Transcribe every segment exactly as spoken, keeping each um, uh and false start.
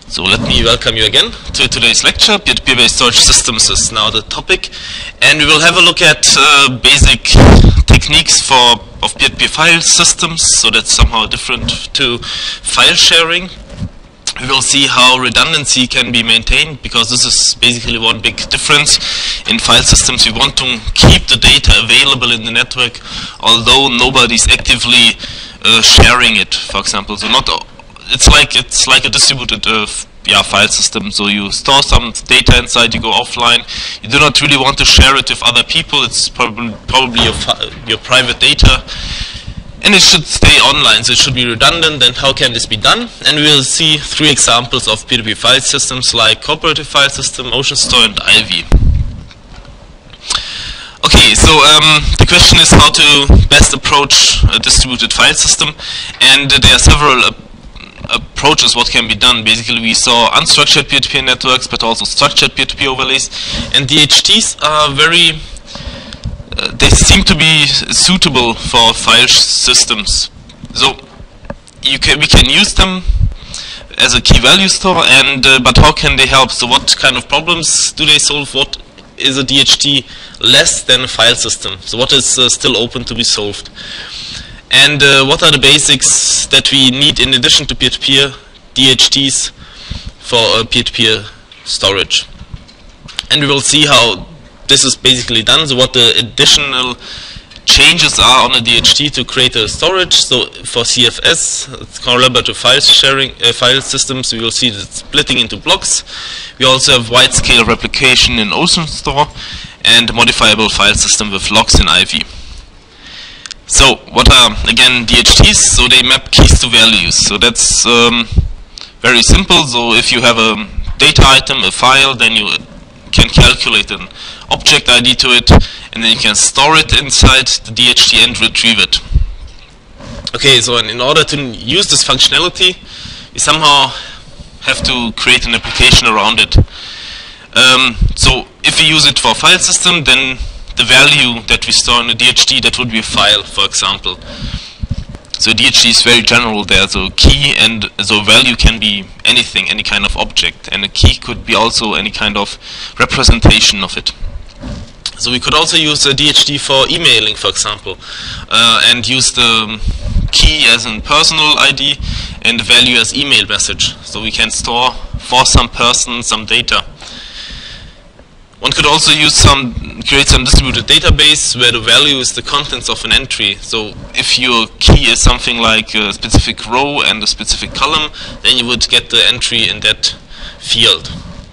So let me welcome you again to today's lecture. Peer-to-peer-based storage systems is now the topic, and we will have a look at uh, basic techniques for of peer-to-peer file systems. So that's somehow different to file sharing. We will see how redundancy can be maintained, because this is basically one big difference. In file systems, we want to keep the data available in the network, although nobody's actively uh, sharing it, for example. So not it's like it's like a distributed uh, yeah, file system. So you store some data inside, you go offline. You do not really want to share it with other people. It's probably probably your your private data. And it should stay online, so it should be redundant. And how can this be done? And we will see three examples of peer-to-peer file systems like Cooperative File System, OceanStor, and Ivy. Okay, so um, the question is how to best approach a distributed file system, and uh, there are several uh, approaches what can be done. Basically, we saw unstructured peer-to-peer networks, but also structured peer-to-peer overlays, and D H Ts are very Uh, they seem to be suitable for file systems. So you can we can use them as a key value store, and uh, but how can they help? So what kind of problems do they solve? What is a D H T less than a file system? So what is uh, still open to be solved? And uh, what are the basics that we need in addition to peer-to-peer D H Ts for uh, peer-to-peer storage? And we will see how this is basically done. So what the additional changes are on a D H T to create a storage. So for C F S, it's collaborative file sharing uh, file systems, we will see that it's splitting into blocks. We also have wide scale replication in OceanStor and modifiable file system with locks in Ivy. So what are again D H Ts? So they map keys to values. So that's um, very simple. So if you have a data item, a file, then you can calculate an object I D to it, and then you can store it inside the D H T and retrieve it. Okay, so in order to use this functionality, we somehow have to create an application around it. Um, so if we use it for a file system, then the value that we store in a D H T, that would be a file, for example. So D H T is very general there, so key and so value can be anything, any kind of object, and a key could be also any kind of representation of it. So we could also use a D H T for emailing, for example, uh, and use the key as a personal I D and the value as email message. So we can store for some person some data. One could also use some, create some distributed database where the value is the contents of an entry. So if your key is something like a specific row and a specific column, then you would get the entry in that field.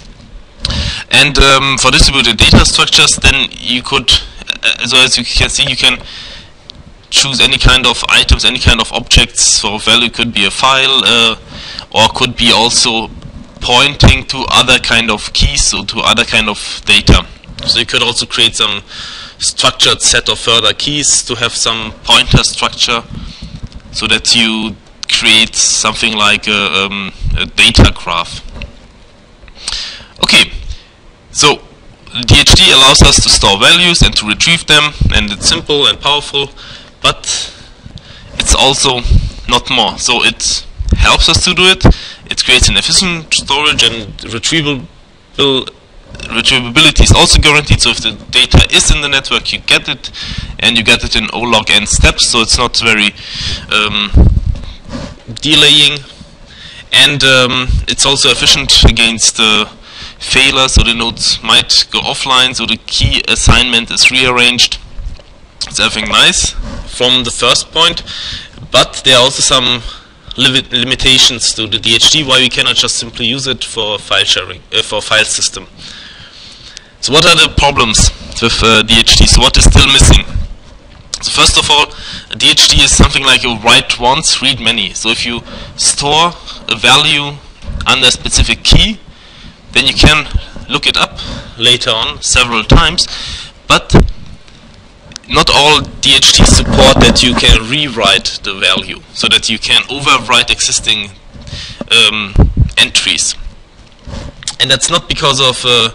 And um, for distributed data structures, then you could, uh, so as you can see, you can choose any kind of items, any kind of objects. So value could be a file, uh, or could be also pointing to other kind of keys, so to other kind of data. So you could also create some structured set of further keys to have some pointer structure, so that you create something like a, um, a data graph. Okay, so D H T allows us to store values and to retrieve them, and it's simple and powerful, but it's also not more. So it helps us to do it. It creates an efficient storage, and retrievable retrievability is also guaranteed. So if the data is in the network, you get it, and you get it in O log n steps. So it's not very um, delaying, and um, it's also efficient against uh, failure. So the nodes might go offline, so the key assignment is rearranged. It's everything nice from the first point, but there are also some limitations to the D H T, why we cannot just simply use it for file sharing, uh, for file system. So what are the problems with uh, D H T? So what is still missing? So first of all, a D H T is something like a write once, read many. So if you store a value under a specific key, then you can look it up later on several times, but not all D H Ts support that you can rewrite the value, so that you can overwrite existing um, entries. And that's not because of uh,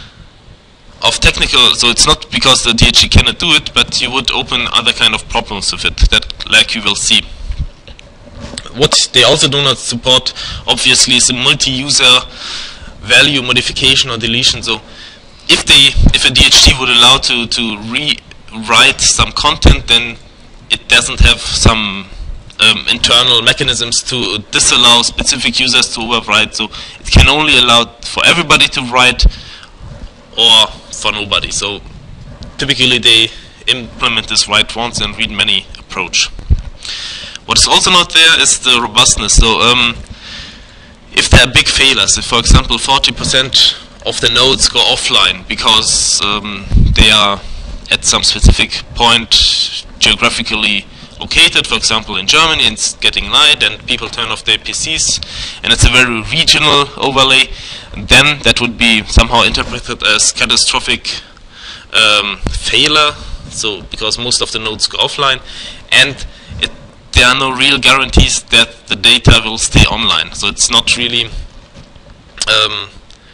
of technical, so it's not because the D H T cannot do it, but you would open other kind of problems with it, that like you will see. what they also do not support, obviously, is a multi-user value modification or deletion. So if they, if a D H T would allow to to rewrite some content, then it doesn't have some um, internal mechanisms to disallow specific users to overwrite. So it can only allow for everybody to write or for nobody. So typically they implement this write once and read many approach. What is also not there is the robustness. So um, if there are big failures, if for example forty percent of the nodes go offline because um, they are at some specific point geographically located, for example in Germany, and it's getting night and people turn off their P Cs, and it's a very regional overlay, then that would be somehow interpreted as catastrophic um, failure, so because most of the nodes go offline, and it, there are no real guarantees that the data will stay online. So it's not really um,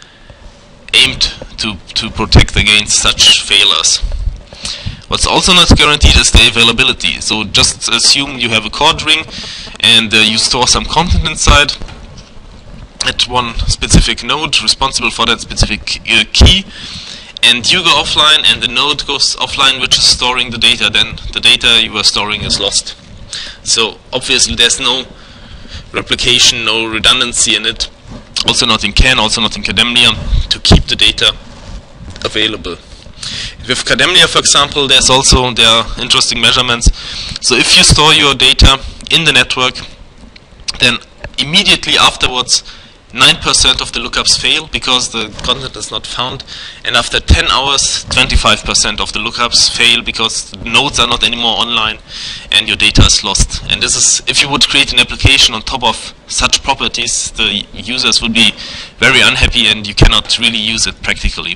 aimed to, to protect against such failures. What's also not guaranteed is the availability. So just assume you have a cord ring and uh, you store some content inside at one specific node responsible for that specific uh, key, and you go offline and the node goes offline which is storing the data, then the data you are storing is lost. So obviously there's no replication, no redundancy in it, also not in CAN, also not in Kademlia, to keep the data available. With Kademlia, for example, there's also there are interesting measurements. So if you store your data in the network, then immediately afterwards nine percent of the lookups fail because the content is not found, and after ten hours twenty-five percent of the lookups fail because the nodes are not anymore online and your data is lost. And this is, if you would create an application on top of such properties, the users would be very unhappy and you cannot really use it practically.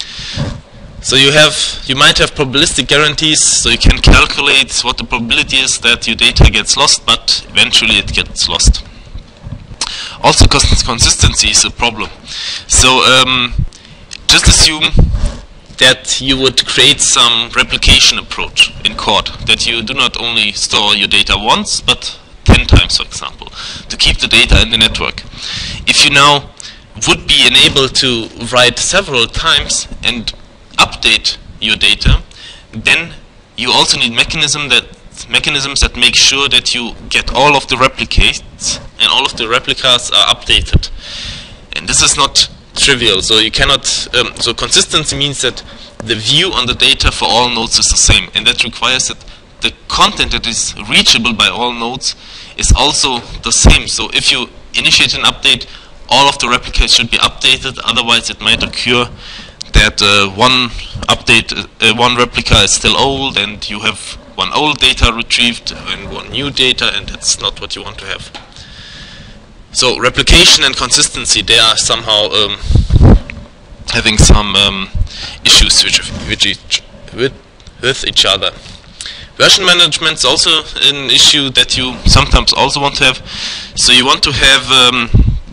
So you have, you might have probabilistic guarantees, so you can calculate what the probability is that your data gets lost, but eventually it gets lost. Also, cons consistency is a problem. So um, just assume that you would create some replication approach in Cord, that you do not only store your data once, but ten times, for example, to keep the data in the network. If you now would be enabled to write several times and update your data, then you also need mechanism that mechanisms that make sure that you get all of the replicates and all of the replicas are updated. And this is not trivial, so you cannot, um, so consistency means that the view on the data for all nodes is the same, and that requires that the content that is reachable by all nodes is also the same. So if you initiate an update, all of the replicas should be updated, otherwise it might occur that uh, one update, uh, one replica is still old and you have one old data retrieved and one new data, and that's not what you want to have. So replication and consistency, they are somehow um, having some um, issues with, with, each, with, with each other. Version management is also an issue that you sometimes also want to have. So you want to have um,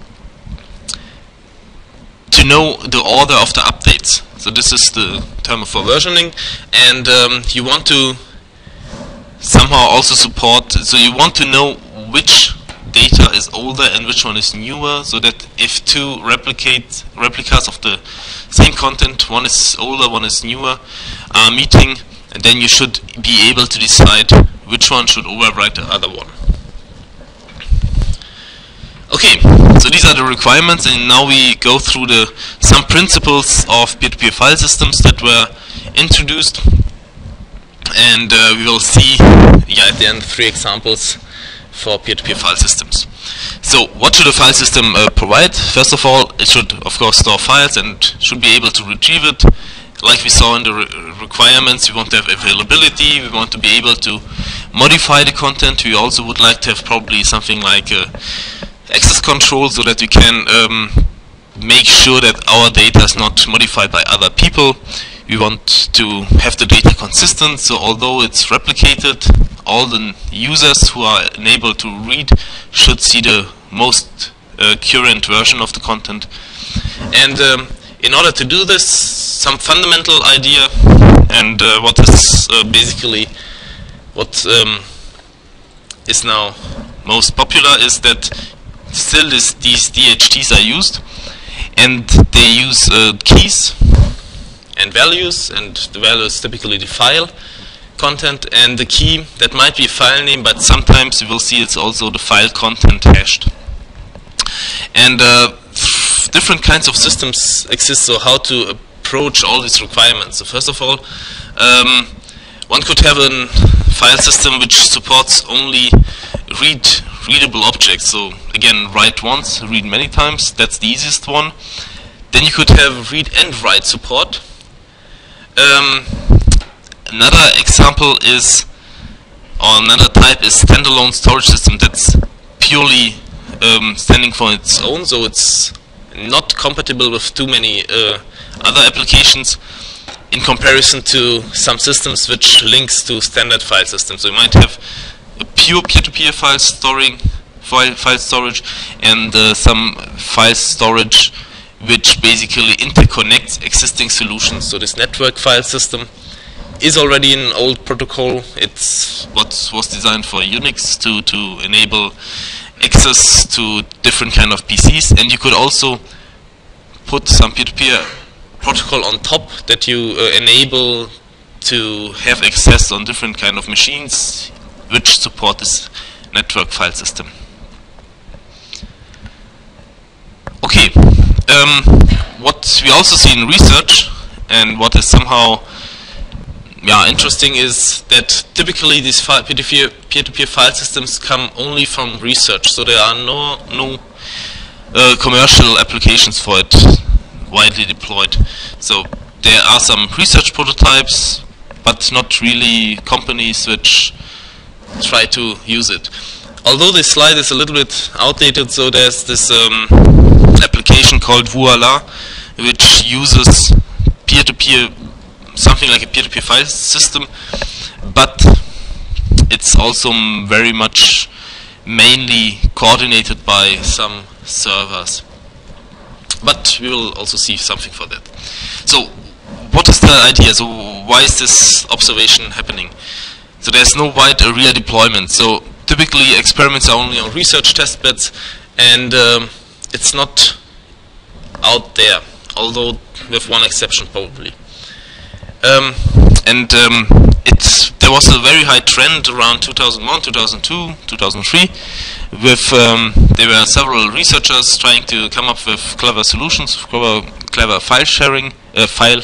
to know the order of the updates. So this is the term for versioning, and um, you want to somehow also support, so you want to know which data is older and which one is newer, so that if two replicate replicas of the same content, one is older, one is newer, are meeting, and then you should be able to decide which one should overwrite the other one. Okay, so these are the requirements, and now we go through the some principles of peer-to-peer file systems that were introduced. And uh, we will see, yeah, at the end, three examples for peer-to-peer file systems. So, what should a file system uh, provide? First of all, it should, of course, store files and should be able to retrieve it. Like we saw in the re requirements, we want to have availability, we want to be able to modify the content. We also would like to have probably something like uh, access control, so that we can um, make sure that our data is not modified by other people. We want to have the data consistent, so although it's replicated, all the users who are enabled to read should see the most uh, current version of the content. And um, in order to do this, some fundamental idea, and uh, what is uh, basically what um, is now most popular is that still this, these D H Ts are used, and they use uh, keys and values, and the value is typically the file content, and the key that might be a file name, but sometimes you will see it's also the file content hashed. And uh, different kinds of systems exist, so how to approach all these requirements. So first of all, um, one could have a file system which supports only read readable objects. So again, write once, read many times. That's the easiest one. Then you could have read and write support. Um, another example is, or another type is standalone storage system that's purely um, standing for its own. So it's not compatible with too many uh, other applications, in comparison to some systems which links to standard file systems. So you might have a pure peer-to-peer file storing file, file storage and uh, some file storage which basically interconnects existing solutions. So this network file system is already an old protocol. It's what was designed for Unix to, to enable access to different kind of P Cs, and you could also put some peer-to-peer protocol on top that you uh, enable to have access on different kind of machines which support this network file system. Okay, um, what we also see in research, and what is somehow yeah, interesting, is that typically these peer-to-peer peer-to-peer file systems come only from research, so there are no, no uh, commercial applications for it widely deployed. So there are some research prototypes, but not really companies which try to use it. Although this slide is a little bit outdated, so there's this um, application called Voila, which uses peer-to-peer, something like a peer-to-peer file system, but it's also very much mainly coordinated by some servers. But we will also see something for that. So what is the idea? So why is this observation happening? So there's no wide area deployment. So typically experiments are only on research testbeds, and um, it's not out there, although with one exception probably. Um, and um, it's, there was a very high trend around two thousand one, two thousand two, two thousand three. With um, there were several researchers trying to come up with clever solutions, clever, clever file sharing, uh, file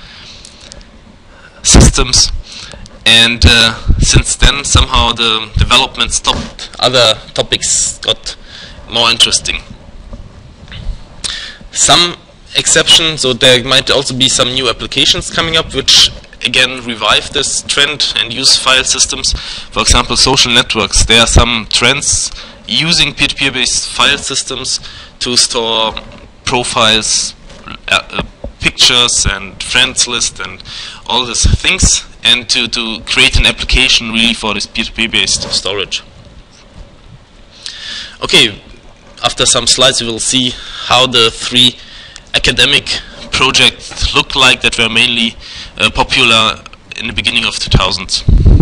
systems, and uh, since then somehow the development stopped. Other topics got more interesting. Some exceptions, so there might also be some new applications coming up which again revive this trend and use file systems. For example, social networks. There are some trends using peer-to-peer based file systems to store profiles, uh, uh, pictures and friends list and all these things, and to, to create an application really for this peer-to-peer based storage. Okay, after some slides we will see how the three academic projects look like that were mainly uh, popular in the beginning of two thousands.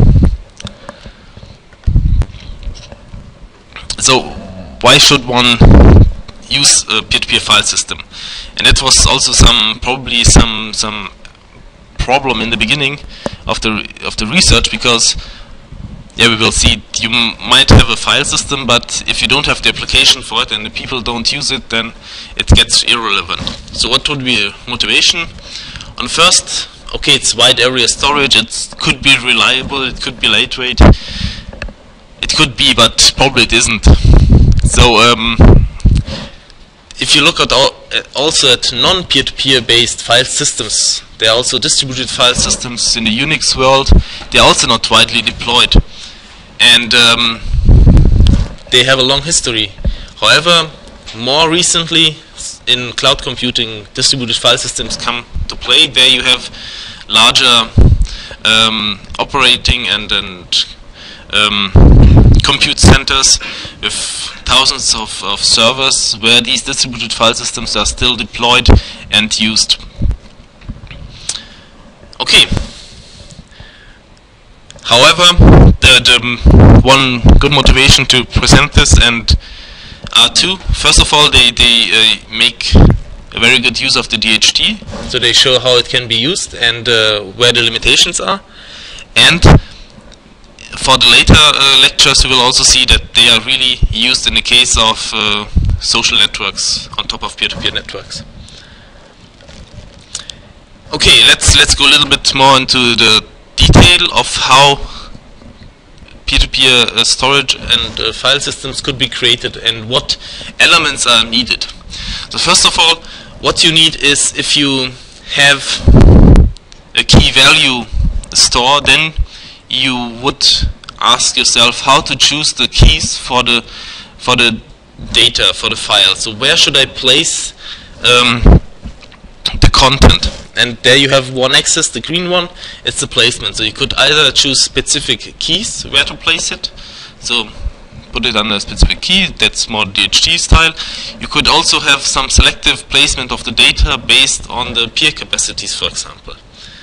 So why should one use a peer-to-peer file system? And that was also some probably some some problem in the beginning of the of the research, because yeah, we will see you m might have a file system, but if you don't have the application for it and the people don't use it, then it gets irrelevant. So what would be a motivation? On first, okay, it's wide area storage, it could be reliable, it could be lightweight, it could be, but probably it isn't. So um, if you look at all, uh, also at non-peer-to-peer based file systems, there are also distributed file systems in the Unix world. They are also not widely deployed, and um, they have a long history. However, more recently in cloud computing, distributed file systems come to play. There you have larger um, operating and, and um, compute centers with thousands of, of servers where these distributed file systems are still deployed and used. Okay. However, the, the one good motivation to present this and are two. First of all, they, they uh, make a very good use of the D H T, so they show how it can be used and uh, where the limitations are. And for the later uh, lectures, you will also see that they are really used in the case of uh, social networks on top of peer-to-peer networks. Okay, let's let's go a little bit more into the detail of how peer-to-peer uh, storage and uh, file systems could be created and what elements are needed. So first of all, what you need is, if you have a key value store, then you would ask yourself how to choose the keys for the for the data, for the file. So where should I place um, the content? And there you have one axis, the green one, it's the placement. So you could either choose specific keys where to place it, so put it under a specific key, that's more D H T style. You could also have some selective placement of the data based on the peer capacities, for example.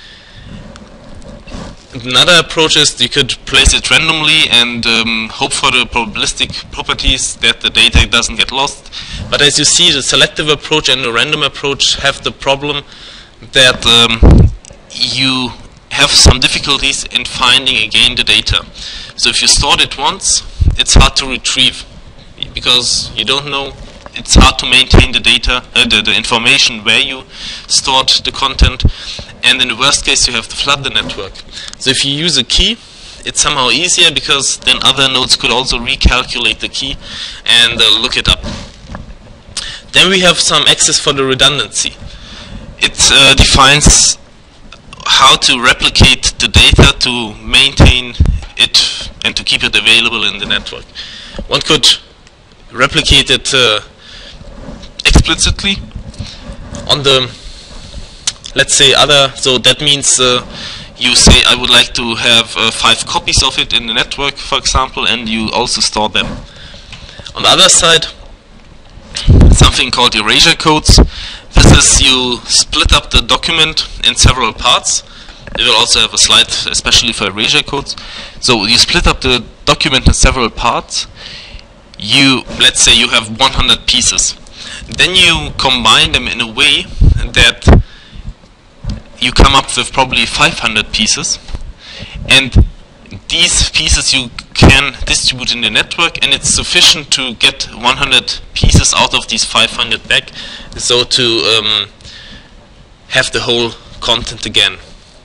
Another approach is you could place it randomly and um, hope for the probabilistic properties that the data doesn't get lost. But as you see, the selective approach and the random approach have the problem that um, you have some difficulties in finding again the data. So if you stored it once, it's hard to retrieve because you don't know. It's hard to maintain the data, uh, the, the information where you stored the content, and in the worst case you have to flood the network. So if you use a key, it's somehow easier because then other nodes could also recalculate the key and uh, look it up. Then we have some access for the redundancy. It uh, defines how to replicate the data to maintain it and to keep it available in the network. One could replicate it uh, explicitly on the, let's say, other, so that means uh, you say I would like to have uh, five copies of it in the network, for example, and you also store them. On the other side, something called erasure codes. This is, you split up the document in several parts. We will also have a slide especially for erasure codes. So you split up the document in several parts. You, let's say you have one hundred pieces. Then you combine them in a way that you come up with probably five hundred pieces. And these pieces you can distribute in the network, and it's sufficient to get one hundred pieces out of these five hundred back, so to um, have the whole content again.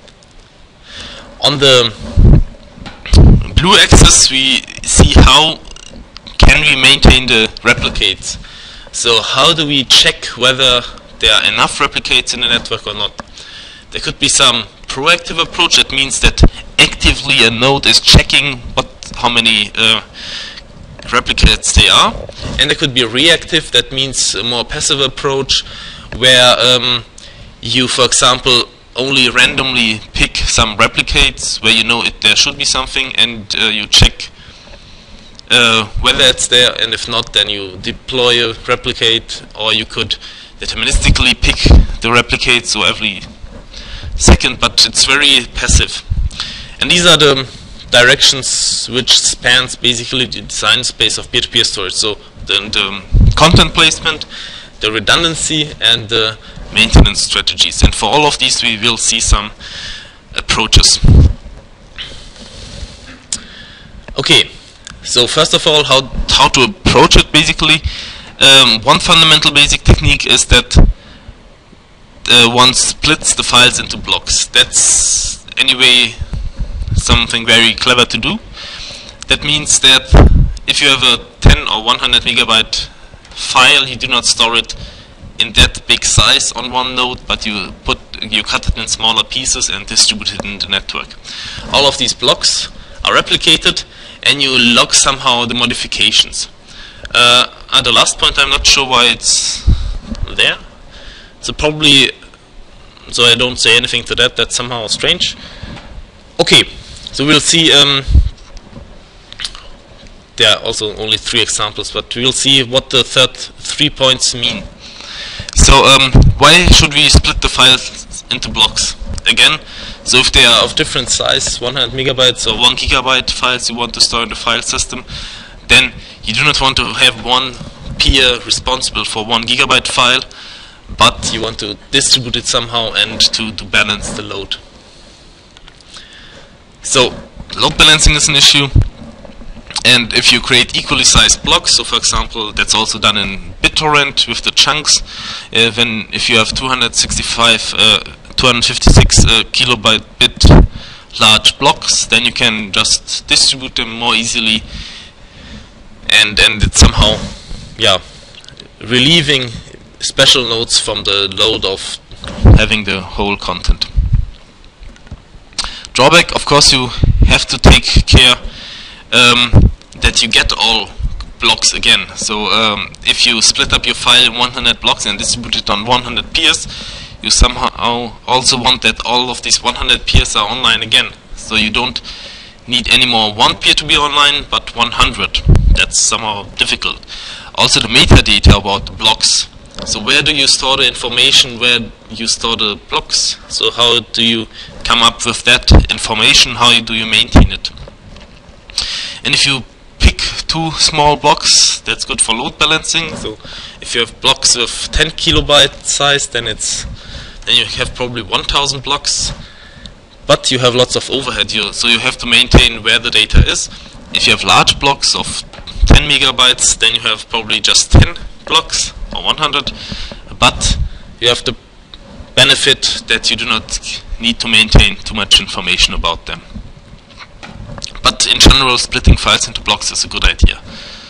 On the blue axis we see how can we maintain the replicates. So how do we check whether there are enough replicates in the network or not? There could be some proactive approach, that means that actively a node is checking what how many uh, replicates they are, and there could be a reactive, that means a more passive approach where um, you, for example, only randomly pick some replicates where you know it there should be something, and uh, you check uh, whether it's there, and if not, then you deploy a replicate, or you could deterministically pick the replicates, so every second, but it's very passive. And these are the directions which spans basically the design space of peer-to-peer storage. So the, the content placement, the redundancy, and the maintenance strategies. And for all of these we will see some approaches. Okay, so first of all, how, how to approach it basically. Um, one fundamental basic technique is that Uh, one splits the files into blocks. That's anyway something very clever to do. That means that if you have a ten or one hundred megabyte file, you do not store it in that big size on one node, but you put you cut it in smaller pieces and distribute it in the network. All of these blocks are replicated, and you log somehow the modifications. Uh, at the last point, I'm not sure why it's there. So probably, so I don't say anything to that, that's somehow strange. Okay, so we'll see, um, there are also only three examples, but we'll see what the third three points mean. So um, why should we split the files into blocks? again. So if they are of different size, one hundred megabytes or one gigabyte files you want to store in the file system, then you do not want to have one peer responsible for one gigabyte file, but you want to distribute it somehow and to, to balance the load. So load balancing is an issue, and if you create equally sized blocks, so for example that's also done in BitTorrent with the chunks, uh, when if you have two hundred sixty-five, uh, two hundred fifty-six uh, kilobyte bit large blocks, then you can just distribute them more easily, and and it's somehow, yeah, relieving special nodes from the load of having the whole content. Drawback, of course, you have to take care um, that you get all blocks again. So um, if you split up your file in one hundred blocks and distribute it on one hundred peers, you somehow also want that all of these one hundred peers are online again. So you don't need any more one peer to be online, but one hundred. That's somehow difficult. Also the metadata about the blocks. So where do you store the information, where you store the blocks? So how do you come up with that information, how do you maintain it? And if you pick two small blocks, that's good for load balancing. So if you have blocks of ten kilobyte size, then it's then you have probably one thousand blocks, but you have lots of overhead here, so you have to maintain where the data is. If you have large blocks of ten megabytes, then you have probably just ten blocks or one hundred, but you have the benefit that you do not need to maintain too much information about them. But in general, splitting files into blocks is a good idea.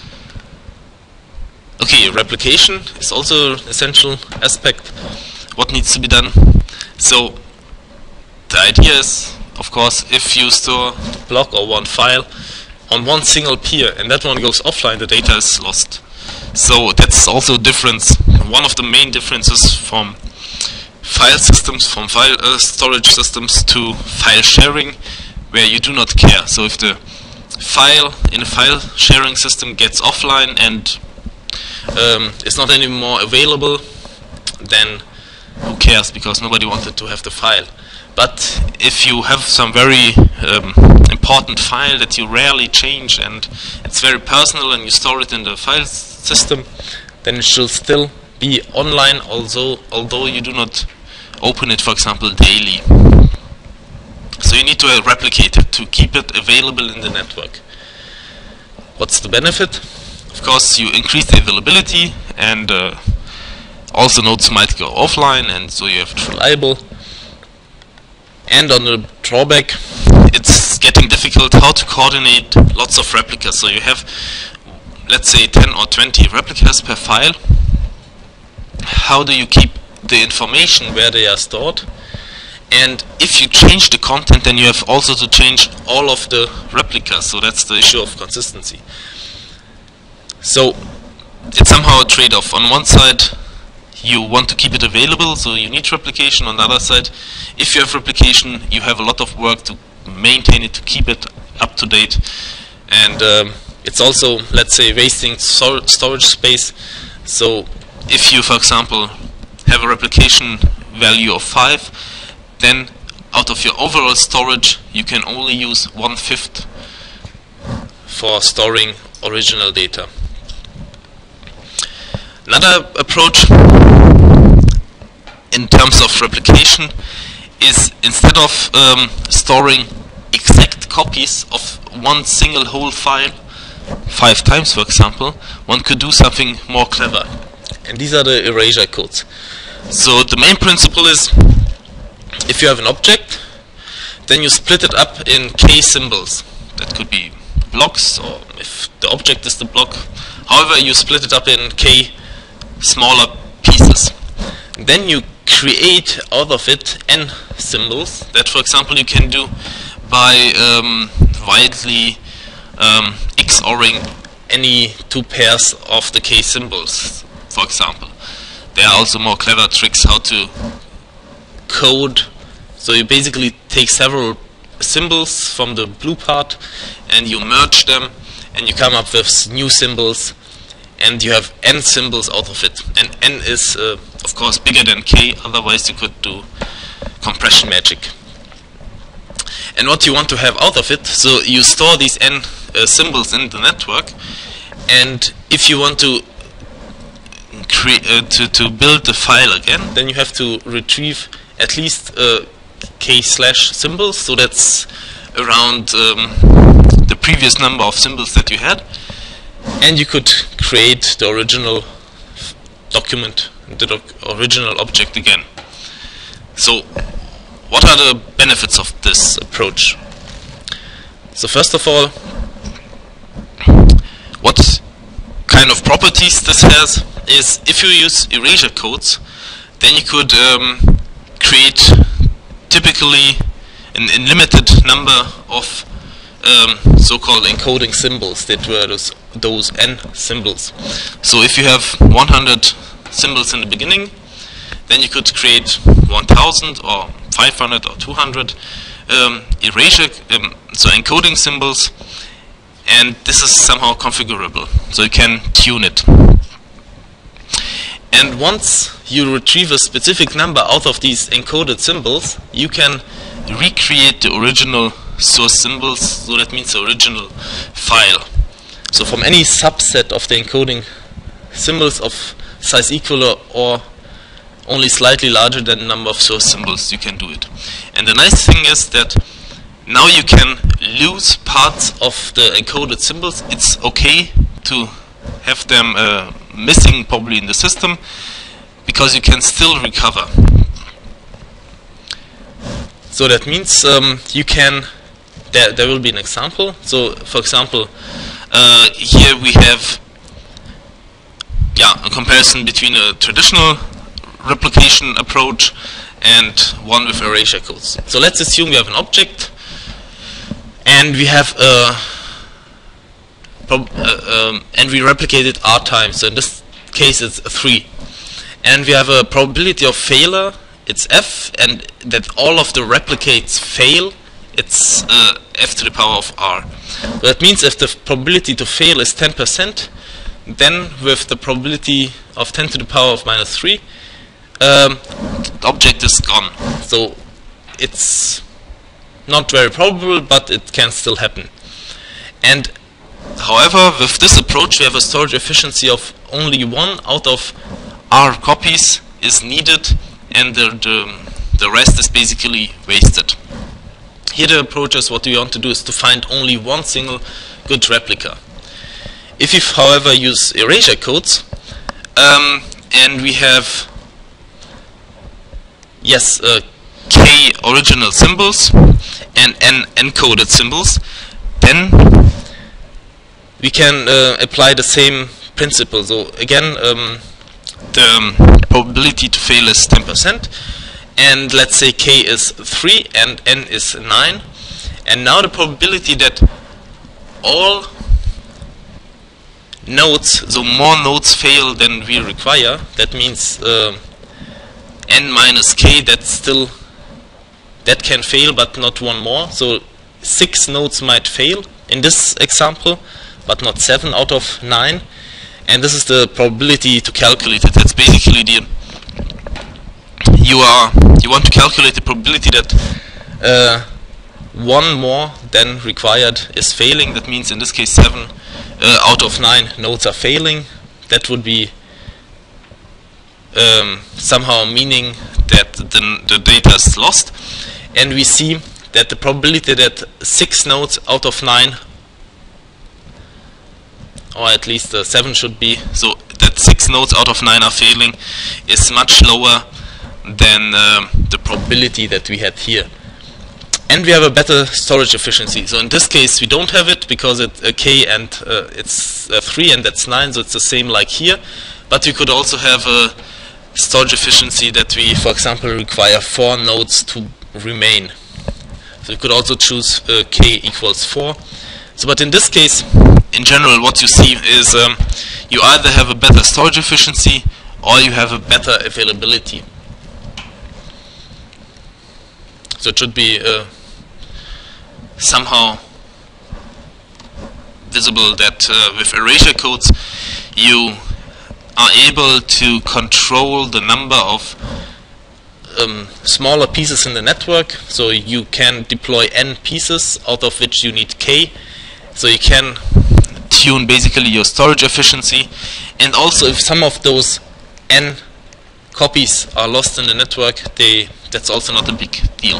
Okay, replication is also an essential aspect. What needs to be done? So the idea is, of course, if you store a block or one file on one single peer and that one goes offline, the data is lost. So that's also a difference. One of the main differences from file systems, from file uh, storage systems to file sharing, where you do not care. So if the file in a file sharing system gets offline and um, is not anymore available, then who cares, because nobody wanted to have the file. But if you have some very um, important file that you rarely change and it's very personal and you store it in the file system, then it should still be online, also although you do not open it, for example, daily. So you need to uh, replicate it to keep it available in the network. What's the benefit? Of course, you increase the availability, and uh, also nodes might go offline, and so you have it reliable. And on the drawback, it's getting difficult how to coordinate lots of replicas. So you have, let's say, ten or twenty replicas per file. How do you keep the information where they are stored? And if you change the content, then you have also to change all of the replicas. So that's the issue of consistency. So it's somehow a trade-off. On one side, you want to keep it available, so you need replication. On the other side, if you have replication, you have a lot of work to maintain it, to keep it up to date. And um, it's also, let's say, wasting stor storage space. So if you, for example, have a replication value of five, then out of your overall storage, you can only use one-fifth for storing original data. Another approach in terms of replication is, instead of um, storing exact copies of one single whole file five times, for example, one could do something more clever. And these are the erasure codes. So the main principle is, if you have an object, then you split it up in k symbols. That could be blocks, or if the object is the block. However, you split it up in k smaller pieces. Then you create out of it n symbols that, for example, you can do by um, widely um, XORing any two pairs of the k symbols, for example. There are also more clever tricks how to code. So you basically take several symbols from the blue part and you merge them and you come up with new symbols, and you have n symbols out of it. And n is uh, of course bigger than k, otherwise you could do compression magic. And what you want to have out of it, so you store these n uh, symbols in the network, and if you want to create uh, to to build the file again, then you have to retrieve at least uh, k slash symbols. So that's around um, the previous number of symbols that you had, and you could create the original document, the doc original object again. So what are the benefits of this approach? So first of all, what kind of properties this has is, if you use erasure codes, then you could um, create typically an unlimited number of um, so-called encoding symbols that were those, those n symbols. So if you have one hundred symbols in the beginning, then you could create one thousand or five hundred or two hundred um, erasure, um, so encoding symbols, and this is somehow configurable, so you can tune it. And once you retrieve a specific number out of these encoded symbols, you can recreate the original source symbols, so that means the original file. So from any subset of the encoding symbols of size equal or, or only slightly larger than the number of source symbols, you can do it. And the nice thing is that now you can lose parts of the encoded symbols. It's okay to have them uh, missing probably in the system, because you can still recover. So that means um, you can, there, there will be an example. So for example, uh, here we have yeah, a comparison between a traditional replication approach and one with erasure codes. So let's assume we have an object and we have a prob uh, um, and we replicate it r times. So in this case it's three, and we have a probability of failure, it's f, and that all of the replicates fail, it's uh, f to the power of r. So that means if the probability to fail is ten percent, then with the probability of ten to the power of minus three, um, the object is gone. So it's not very probable, but it can still happen. And however, with this approach we have a storage efficiency of only one out of r copies is needed, and the, the, the rest is basically wasted. Here the approach is, what we want to do is to find only one single good replica. If you however use erasure codes, um, and we have yes uh, k original symbols and n encoded symbols, then we can uh, apply the same principle. So again, um, the probability to fail is ten percent, and let's say k is three and n is nine, and now the probability that all nodes, so more nodes fail than we require, that means uh, n minus k, that's still, that can fail but not one more. So six nodes might fail in this example, but not seven out of nine, and this is the probability to calculate it. That's basically the, you are, you want to calculate the probability that uh, one more than required is failing. That means in this case seven uh, out of nine nodes are failing. That would be um, somehow meaning that the, the data is lost, and we see that the probability that six nodes out of nine, or at least uh, seven should be, so that six nodes out of nine are failing, is much lower than uh, the probability that we had here. And we have a better storage efficiency. So in this case we don't have it, because it uh, k and uh, it's uh, three and that's nine, so it's the same like here. But we could also have a storage efficiency that we, for example, require four nodes to remain. So you could also choose uh, k equals four. So, but in this case, in general, what you see is um, you either have a better storage efficiency or you have a better availability. So it should be uh, somehow visible that uh, with erasure codes you are able to control the number of um, smaller pieces in the network, so you can deploy n pieces, out of which you need k, so you can tune basically your storage efficiency. And also, if some of those n copies are lost in the network, they that's also not a big deal.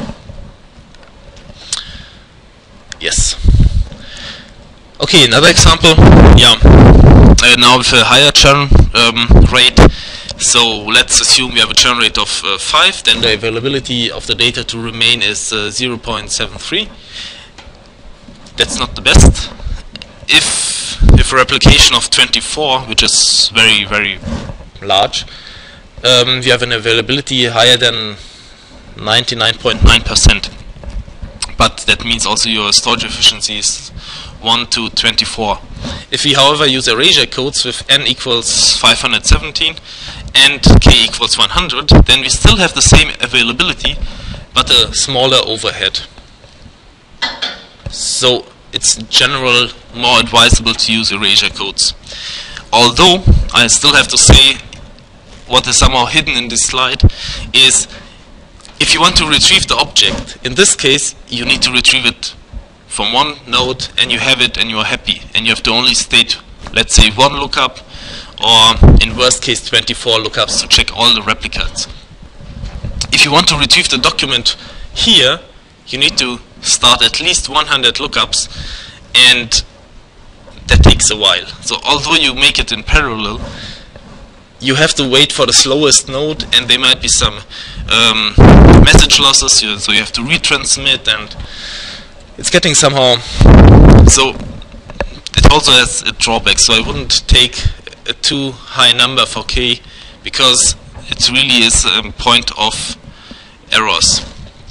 Yes. Okay, another example. Yeah. Uh, now with a higher churn um, rate. So let's assume we have a churn rate of uh, five. Then the availability of the data to remain is uh, zero point seven three. That's not the best. If if a replication of twenty-four, which is very very large, um, you have an availability higher than ninety-nine point nine percent. But that means also your storage efficiency is one to twenty-four. If we, however, use erasure codes with n equals five hundred seventeen and k equals one hundred, then we still have the same availability, but a smaller overhead. So it's in general more advisable to use erasure codes. Although I still have to say, what is somehow hidden in this slide is, if you want to retrieve the object, in this case you need to retrieve it from one node and you have it and you are happy, and you have to only state, let's say, one lookup, or in worst case twenty-four lookups to check all the replicates. If you want to retrieve the document here, you need to start at least one hundred lookups, and that takes a while. So although you make it in parallel, you have to wait for the slowest node, and there might be some um, message losses, so you have to retransmit, and it's getting somehow. So it also has a drawback. So I wouldn't take a too high number for k, because it really is a point of errors,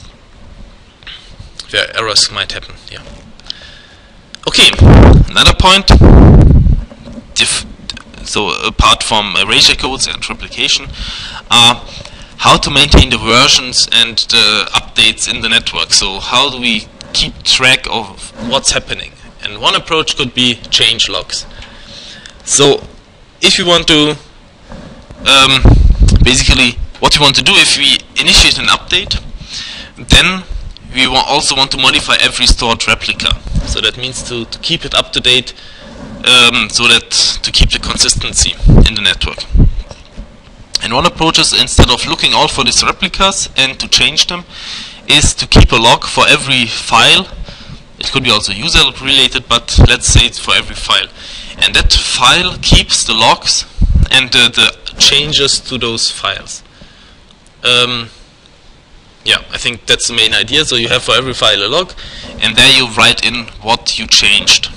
where errors might happen. Yeah. Okay, another point. Dif so apart from erasure codes and replication, are how to maintain the versions and the updates in the network. So how do we keep track of what's happening? And one approach could be change logs. So if you want to um, basically what you want to do, if we initiate an update, then we wa also want to modify every stored replica. So that means to, to keep it up to date, um, so that to keep the consistency in the network. And one approach is, instead of looking all for these replicas and to change them, is to keep a log for every file. It could be also user related, but let's say it's for every file. And that file keeps the logs and uh, the changes to those files. Um, yeah, I think that's the main idea. So you have for every file a log, and there you write in what you changed.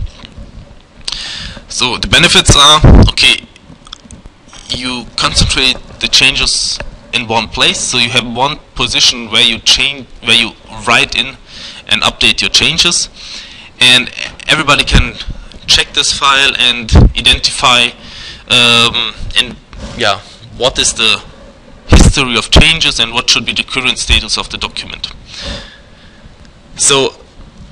So the benefits are, okay, you concentrate the changes in one place, so you have one position where you change, where you write in and update your changes, and everybody can check this file and identify um, and yeah, what is the history of changes and what should be the current status of the document. So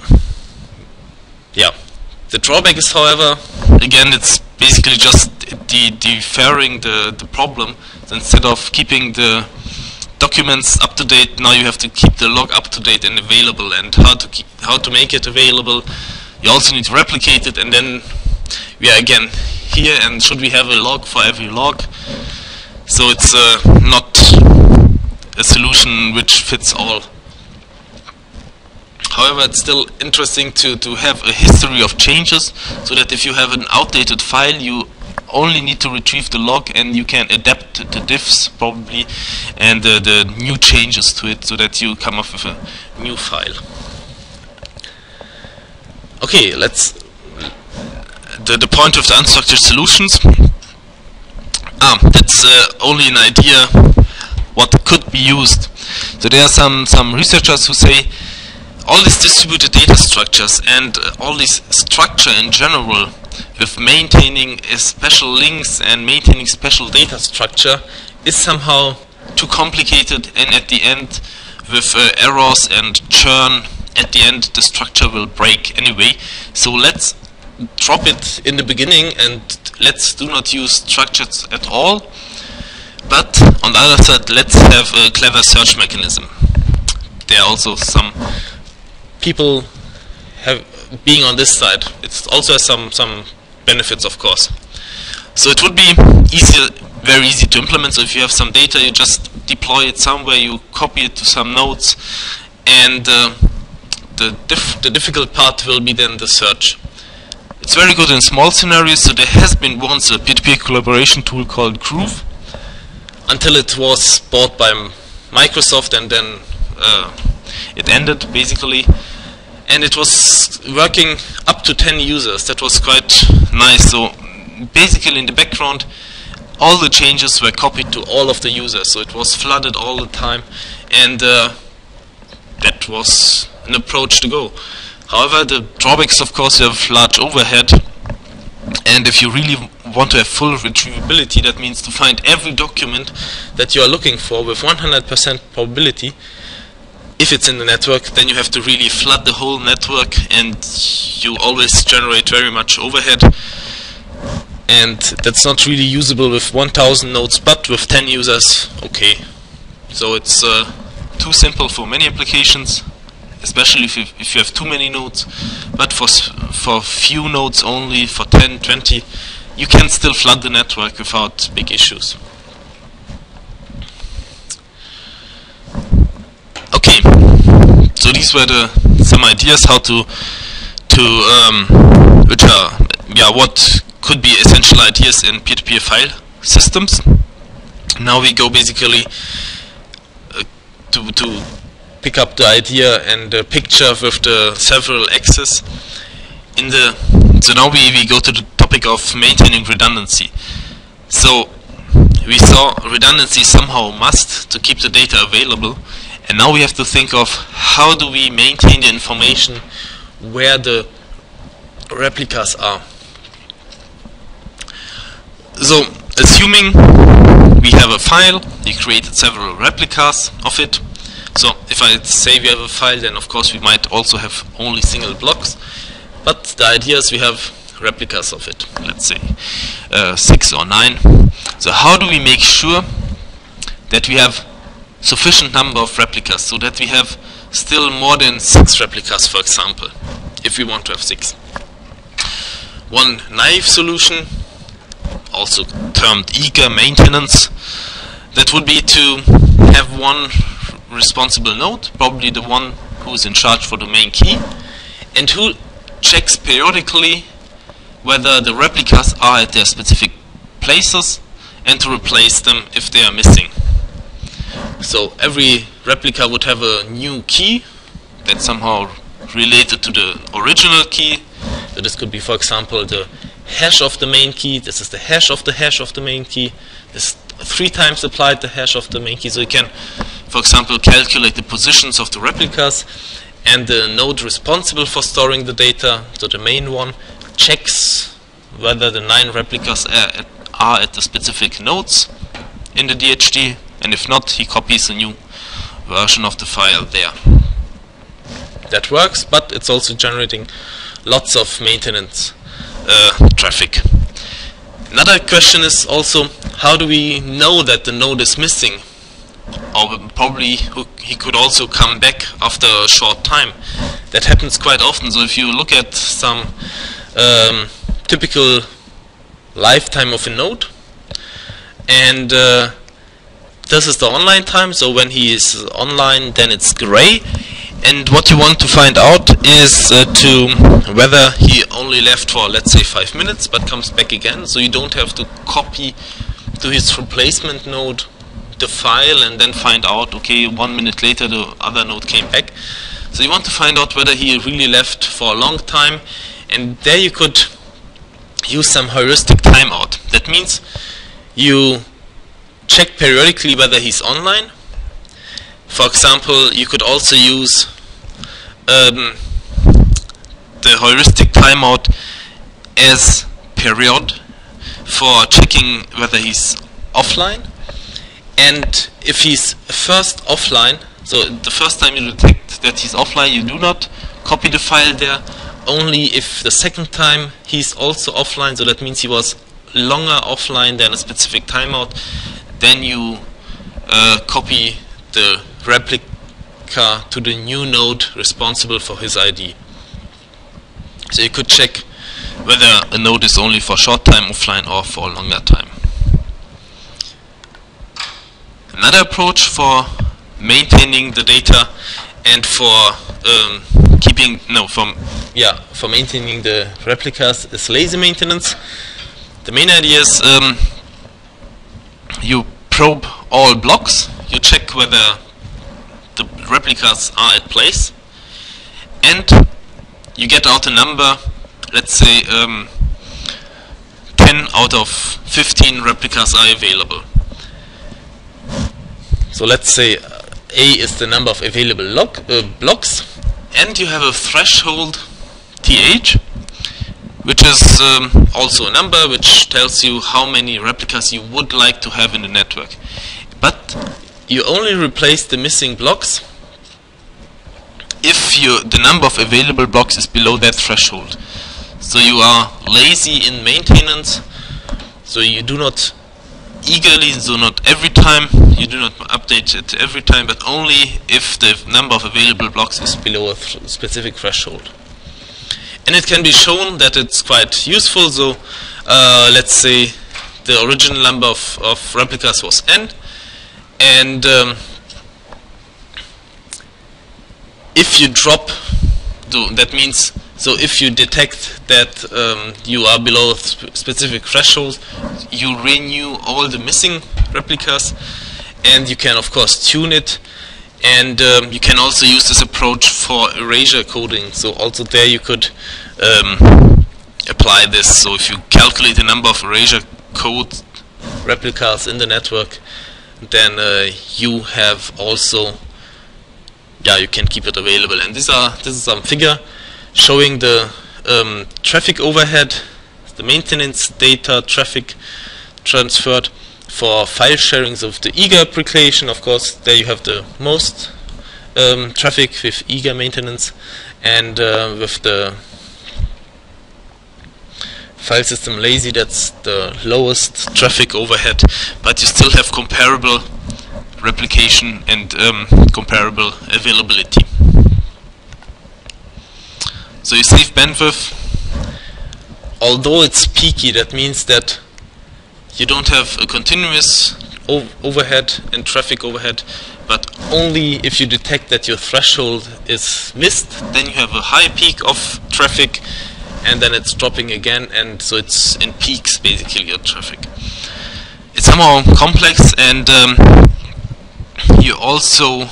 yeah, the drawback is, however, again, it's basically just de deferring the, the problem. So instead of keeping the documents up to date, now you have to keep the log up to date and available, and how to keep, how to make it available. You also need to replicate it, and then we are again here, and should we have a log for every log? So it's uh, not a solution which fits all. However, it's still interesting to, to have a history of changes, so that if you have an outdated file, you only need to retrieve the log, and you can adapt the diffs probably and uh, the new changes to it, so that you come up with a new file. Okay, let's the, the point of the unstructured solutions. Ah, that's uh, only an idea what could be used. So there are some some researchers who say all these distributed data structures and uh, all this structure in general, with maintaining uh, special links and maintaining special data structure, is somehow too complicated, and at the end, with uh, errors and churn, at the end the structure will break anyway. So let's drop it in the beginning, and let's do not use structures at all, but on the other side, let's have a clever search mechanism. There are also some people have being on this side. It also has some some benefits, of course. So it would be easier, very easy to implement. So if you have some data, you just deploy it somewhere, you copy it to some nodes, and uh, the dif the difficult part will be then the search. It's very good in small scenarios. So there has been once a peer-to-peer collaboration tool called Groove, until it was bought by Microsoft, and then uh, it ended basically. And it was working up to ten users. That was quite nice. So basically in the background, all the changes were copied to all of the users. So it was flooded all the time, and uh, that was an approach to go. However, the drawbacks, of course, you have large overhead, and if you really want to have full retrievability, that means to find every document that you are looking for with one hundred percent probability. If it's in the network, then you have to really flood the whole network, and you always generate very much overhead, and that's not really usable with one thousand nodes, but with ten users, okay. So it's uh, too simple for many applications, especially if you, if you have too many nodes, but for, for few nodes only, for ten, twenty, you can still flood the network without big issues. Okay, so these were the some ideas how to to um, which are yeah what could be essential ideas in peer-to-peer file systems. Now we go basically uh, to to pick up the idea and the picture with the several axes. In the so now we we go to the topic of maintaining redundancy. So we saw redundancy somehow must to keep the data available. And now we have to think of how do we maintain the information where the replicas are. So, assuming we have a file, we created several replicas of it. So, if I say we have a file, then of course we might also have only single blocks. But the idea is we have replicas of it, let's say uh, six or nine. So, how do we make sure that we have sufficient number of replicas, so that we have still more than six replicas, for example, if we want to have six? One naive solution, also termed eager maintenance, that would be to have one responsible node, probably the one who is in charge for the main key, and who checks periodically whether the replicas are at their specific places, and to replace them if they are missing. So every replica would have a new key that's somehow related to the original key. So this could be, for example, the hash of the main key. This is the hash of the hash of the main key. This three times applied the hash of the main key. So you can, for example, calculate the positions of the replicas, and the node responsible for storing the data, so the main one, checks whether the nine replicas are at, are at the specific nodes in the D H D. And if not, he copies a new version of the file there. That works, but it's also generating lots of maintenance uh, traffic. Another question is also, how do we know that the node is missing? Or probably he could also come back after a short time. That happens quite often. So if you look at some um, typical lifetime of a node, and uh, this is the online time, so when he is online, then it's gray. And what you want to find out is uh, to whether he only left for, let's say, five minutes, but comes back again. So you don't have to copy to his replacement node the file and then find out, okay, one minute later the other node came back. So you want to find out whether he really left for a long time, and there you could use some heuristic timeout. That means you check periodically whether he's online. For example, you could also use um, the heuristic timeout as period for checking whether he's offline. And if he's first offline, so the first time you detect that he's offline, you do not copy the file there. Only if the second time he's also offline, so that means he was longer offline than a specific timeout, then you uh, copy the replica to the new node responsible for his I D. So you could check whether a node is only for short time offline or for a longer time. Another approach for maintaining the data and for um, keeping no from yeah for maintaining the replicas is lazy maintenance. The main idea is um, you probe all blocks, you check whether the replicas are at place, and you get out a number. Let's say um, ten out of fifteen replicas are available. So let's say uh, A is the number of available log, uh, blocks, and you have a threshold th, which is um, also a number which tells you how many replicas you would like to have in the network. But you only replace the missing blocks if you, the number of available blocks is below that threshold. So you are lazy in maintenance, so you do not eagerly, so not every time, you do not update it every time, but only if the number of available blocks is below a th specific threshold. And it can be shown that it's quite useful. So uh, let's say the original number of, of replicas was n, and um, if you drop, so that means, so if you detect that um, you are below a sp specific threshold, you renew all the missing replicas, and you can of course tune it, and um, you can also use this approach for erasure coding. So also there you could um, apply this. So if you calculate the number of erasure code replicas in the network, then uh, you have also, yeah, you can keep it available. And these are this is some figure showing the um, traffic overhead, the maintenance data traffic transferred for file sharings of the eager application. Of course, there you have the most um, traffic with eager maintenance, and uh, with the file system lazy, that's the lowest traffic overhead, but you still have comparable replication and um, comparable availability. So you save bandwidth, although it's peaky. That means that you don't have a continuous overhead and traffic overhead, but only if you detect that your threshold is missed, then you have a high peak of traffic, and then it's dropping again, and so it's in peaks basically your traffic. It's somehow complex, and um, you also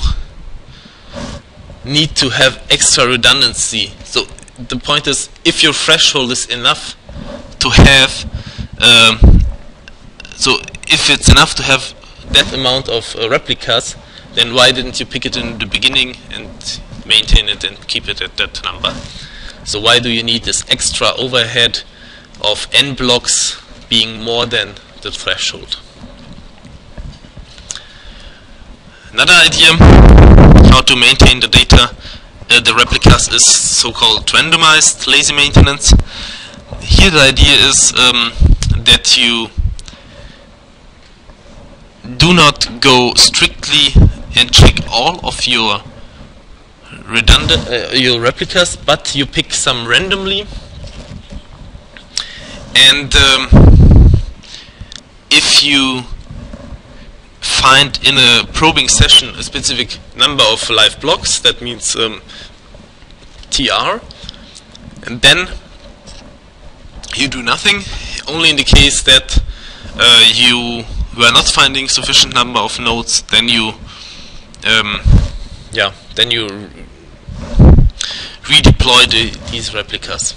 need to have extra redundancy. So the point is, if your threshold is enough to have, um, so if it's enough to have that amount of uh, replicas, then why didn't you pick it in the beginning and maintain it and keep it at that number? So why do you need this extra overhead of n blocks being more than the threshold? Another idea how to maintain the data, uh, the replicas, is so-called randomized lazy maintenance. Here the idea is um, that you do not go strictly and check all of your redundant uh, your replicas, but you pick some randomly, and um, if you find in a probing session a specific number of live blocks, that means um, T R, and then you do nothing, only in the case that uh, you were not finding sufficient number of nodes, then you um, yeah then you redeploy the, these replicas.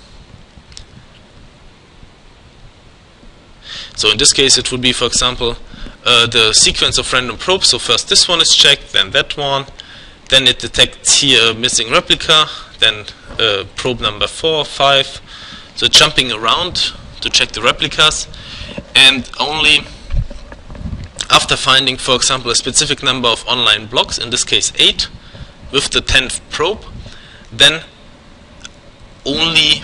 So in this case it would be, for example, uh, the sequence of random probes. So first this one is checked, then that one, then it detects here a missing replica, then uh, probe number four, five. So jumping around to check the replicas, and only after finding, for example, a specific number of online blocks, in this case eight, with the tenth probe, then only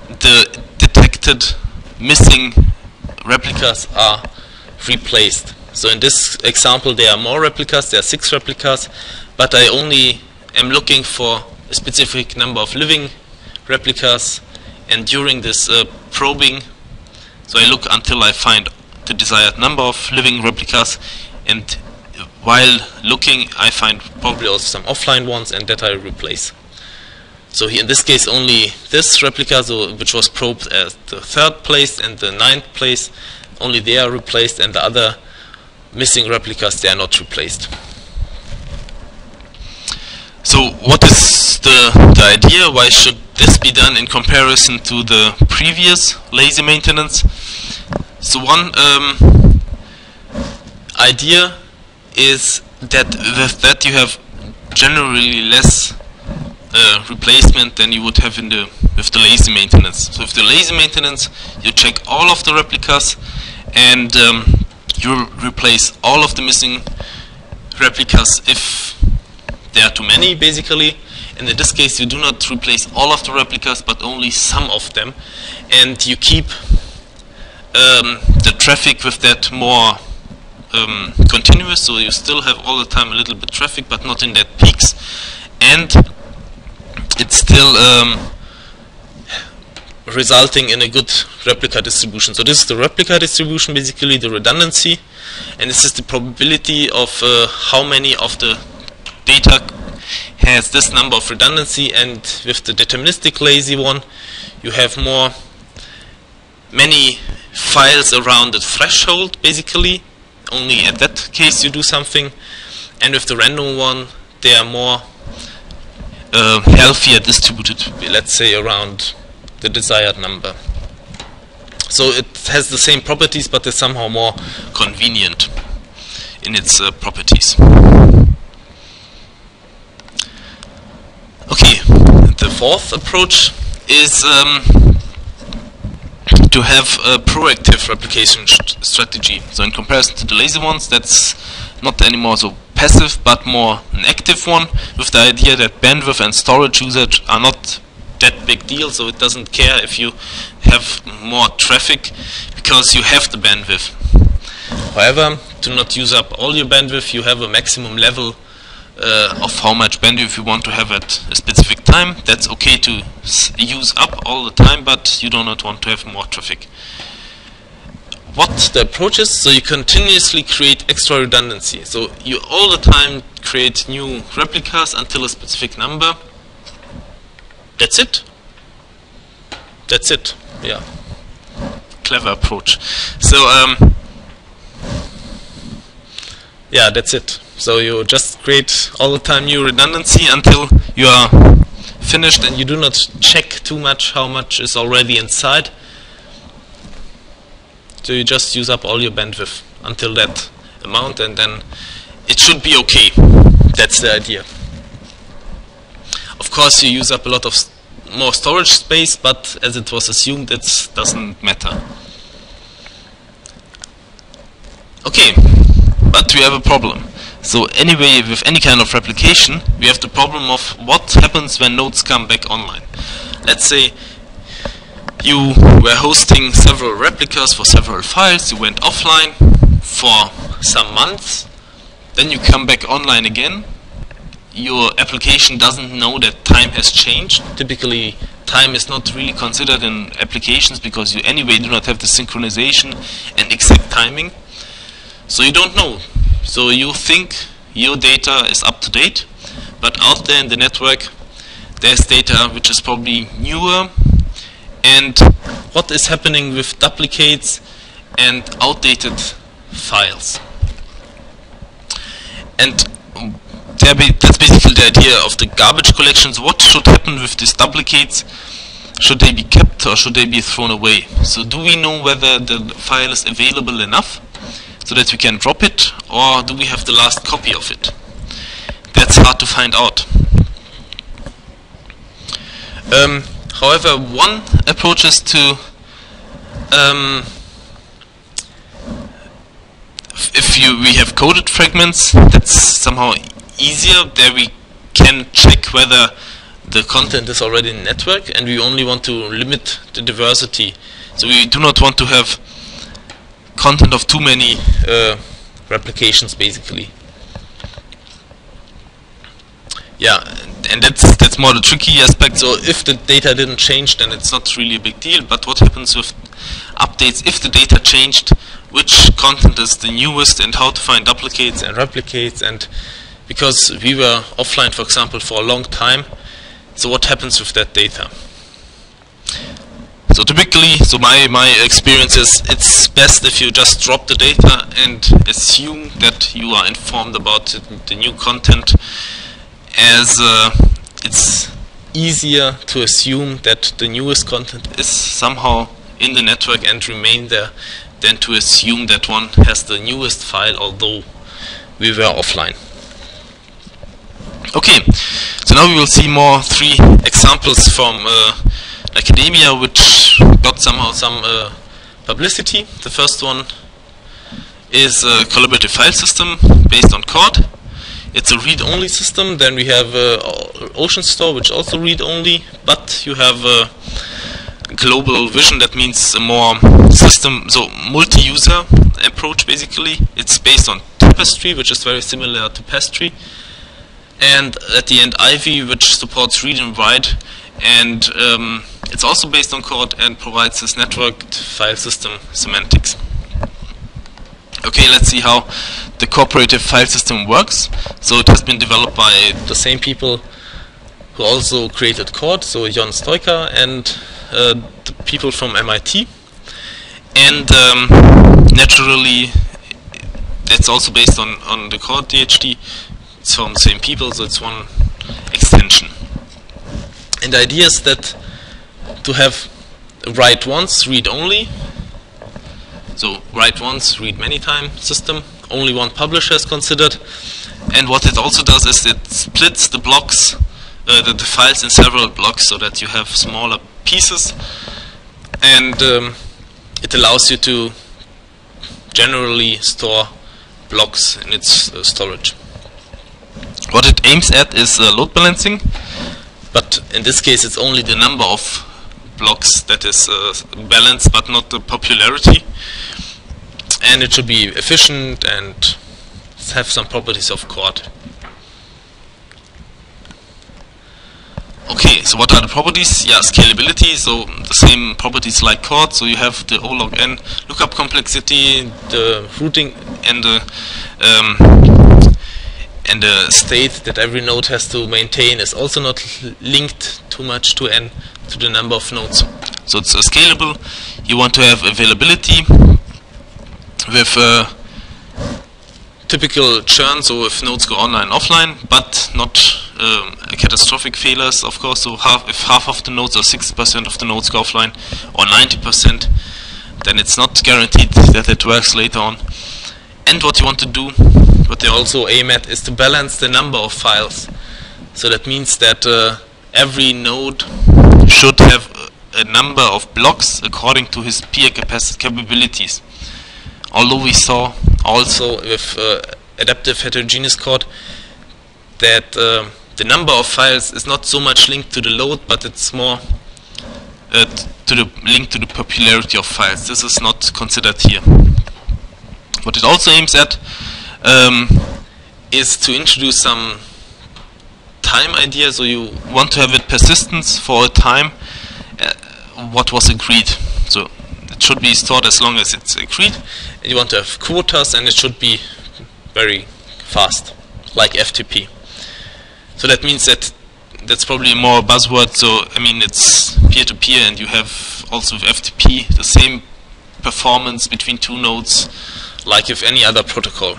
the detected missing replicas are replaced. So in this example there are more replicas, there are six replicas, but I only am looking for a specific number of living replicas, and during this uh, probing, so I look until I find the desired number of living replicas, and while looking I find probably also some offline ones, and that I replace. So here in this case only this replica, so which was probed as the third place and the ninth place, only they are replaced, and the other missing replicas, they are not replaced. So what is the, the idea? Why should this be done in comparison to the previous lazy maintenance? So one um, idea is that with that you have generally less uh, replacement than you would have in the with the lazy maintenance. So with the lazy maintenance you check all of the replicas, and um, you replace all of the missing replicas if there are too many, basically. And in this case you do not replace all of the replicas but only some of them, and you keep um, the traffic with that more um, continuous, so you still have all the time a little bit traffic but not in that peaks, and it's still um, resulting in a good replica distribution. So this is the replica distribution, basically the redundancy, and this is the probability of uh, how many of the data has this number of redundancy. And with the deterministic lazy one you have more many files around the threshold, basically only at that case you do something, and with the random one they are more uh, healthier distributed, let's say around the desired number. So it has the same properties but is somehow more convenient in its uh, properties. Okay, the fourth approach is um, to have a proactive replication st strategy. So in comparison to the lazy ones, that's not anymore so passive but more an active one, with the idea that bandwidth and storage usage are not that big deal, so it doesn't care if you have more traffic because you have the bandwidth. However, to not use up all your bandwidth, you have a maximum level uh, of how much bandwidth you want to have at a specific time. That's okay to s use up all the time, but you do not want to have more traffic. What the approach is, so you continuously create extra redundancy. So you all the time create new replicas until a specific number. That's it. That's it. Yeah. Clever approach. So um, yeah, that's it. So you just create all the time new redundancy until you are finished, and you do not check too much how much is already inside. So you just use up all your bandwidth until that amount, and then it should be okay. That's the idea. Of course you use up a lot of st more storage space, but as it was assumed, it doesn't matter. Okay, but we have a problem. So anyway, with any kind of replication, we have the problem of what happens when nodes come back online. Let's say you were hosting several replicas for several files, you went offline for some months, then you come back online again. Your application doesn't know that time has changed. Typically time is not really considered in applications because you anyway do not have the synchronization and exact timing. So you don't know. So you think your data is up to date, but out there in the network there's data which is probably newer. And what is happening with duplicates and outdated files? And that's basically the idea of the garbage collections. What should happen with these duplicates? Should they be kept or should they be thrown away? So do we know whether the file is available enough so that we can drop it, or do we have the last copy of it? That's hard to find out. Um, however, one approach is to um, if you we have coded fragments, that's somehow easier. There we can check whether the content is already in the network, and we only want to limit the diversity. So we do not want to have content of too many uh, replications basically. Yeah, and that's that's more the tricky aspect. So if the data didn't change, then it's not really a big deal. But what happens with updates if the data changed? Which content is the newest, and how to find duplicates and replicates? And because we were offline, for example, for a long time, so what happens with that data? So typically, so my my experience is it's best if you just drop the data and assume that you are informed about the new content, as uh, it's easier to assume that the newest content is somehow in the network and remain there than to assume that one has the newest file, although we were offline. Okay, so now we will see more three examples from uh, academia which got somehow some uh, publicity. The first one is a collaborative file system based on Chord. It's a read-only system. Then we have uh, OceanStor, which also read-only, but you have a global vision. That means a more system, so multi-user approach basically. It's based on Tapestry, which is very similar to Pastry, and at the end Ivy, which supports read and write, and um, it's also based on Chord and provides this networked file system semantics. Okay, let's see how the cooperative file system works. So it has been developed by the same people who also created Chord, so Jon Stoica and uh, the people from M I T. And um, naturally, it's also based on, on the Chord D H D. It's from the same people, so it's one extension. And the idea is that to have write once, read only. So write once, read many times system. Only one publisher is considered. And what it also does is it splits the blocks, uh, the, the files in several blocks, so that you have smaller pieces. And um, it allows you to generally store blocks in its uh, storage. What it aims at is uh, load balancing, but in this case it's only the number of blocks that is uh, balanced, but not the popularity. And it should be efficient and have some properties of Chord. Okay, so what are the properties? Yeah, scalability, so the same properties like Chord. So you have the O log n lookup complexity, the routing, and the um, and the state that every node has to maintain is also not linked too much to n, to the number of nodes. So it's uh, scalable. You want to have availability with uh, typical churn, so if nodes go online offline, but not um, catastrophic failures, of course. So half, if half of the nodes or sixty percent of the nodes go offline, or ninety percent, then it's not guaranteed that it works later on. And what you want to do, what they also aim at, is to balance the number of files. So that means that uh, every node should have a, a number of blocks according to his peer capabilities. Although we saw also with uh, adaptive heterogeneous Chord that uh, the number of files is not so much linked to the load, but it's more uh, to the link to the popularity of files. This is not considered here. What it also aims at um, is to introduce some time idea. So you want to have it persistence for a time uh, what was agreed. So it should be stored as long as it's agreed. And you want to have quotas, and it should be very fast, like F T P. So that means that that's probably more a buzzword. So I mean, it's peer-to-peer, and you have also with F T P the same performance between two nodes like with any other protocol.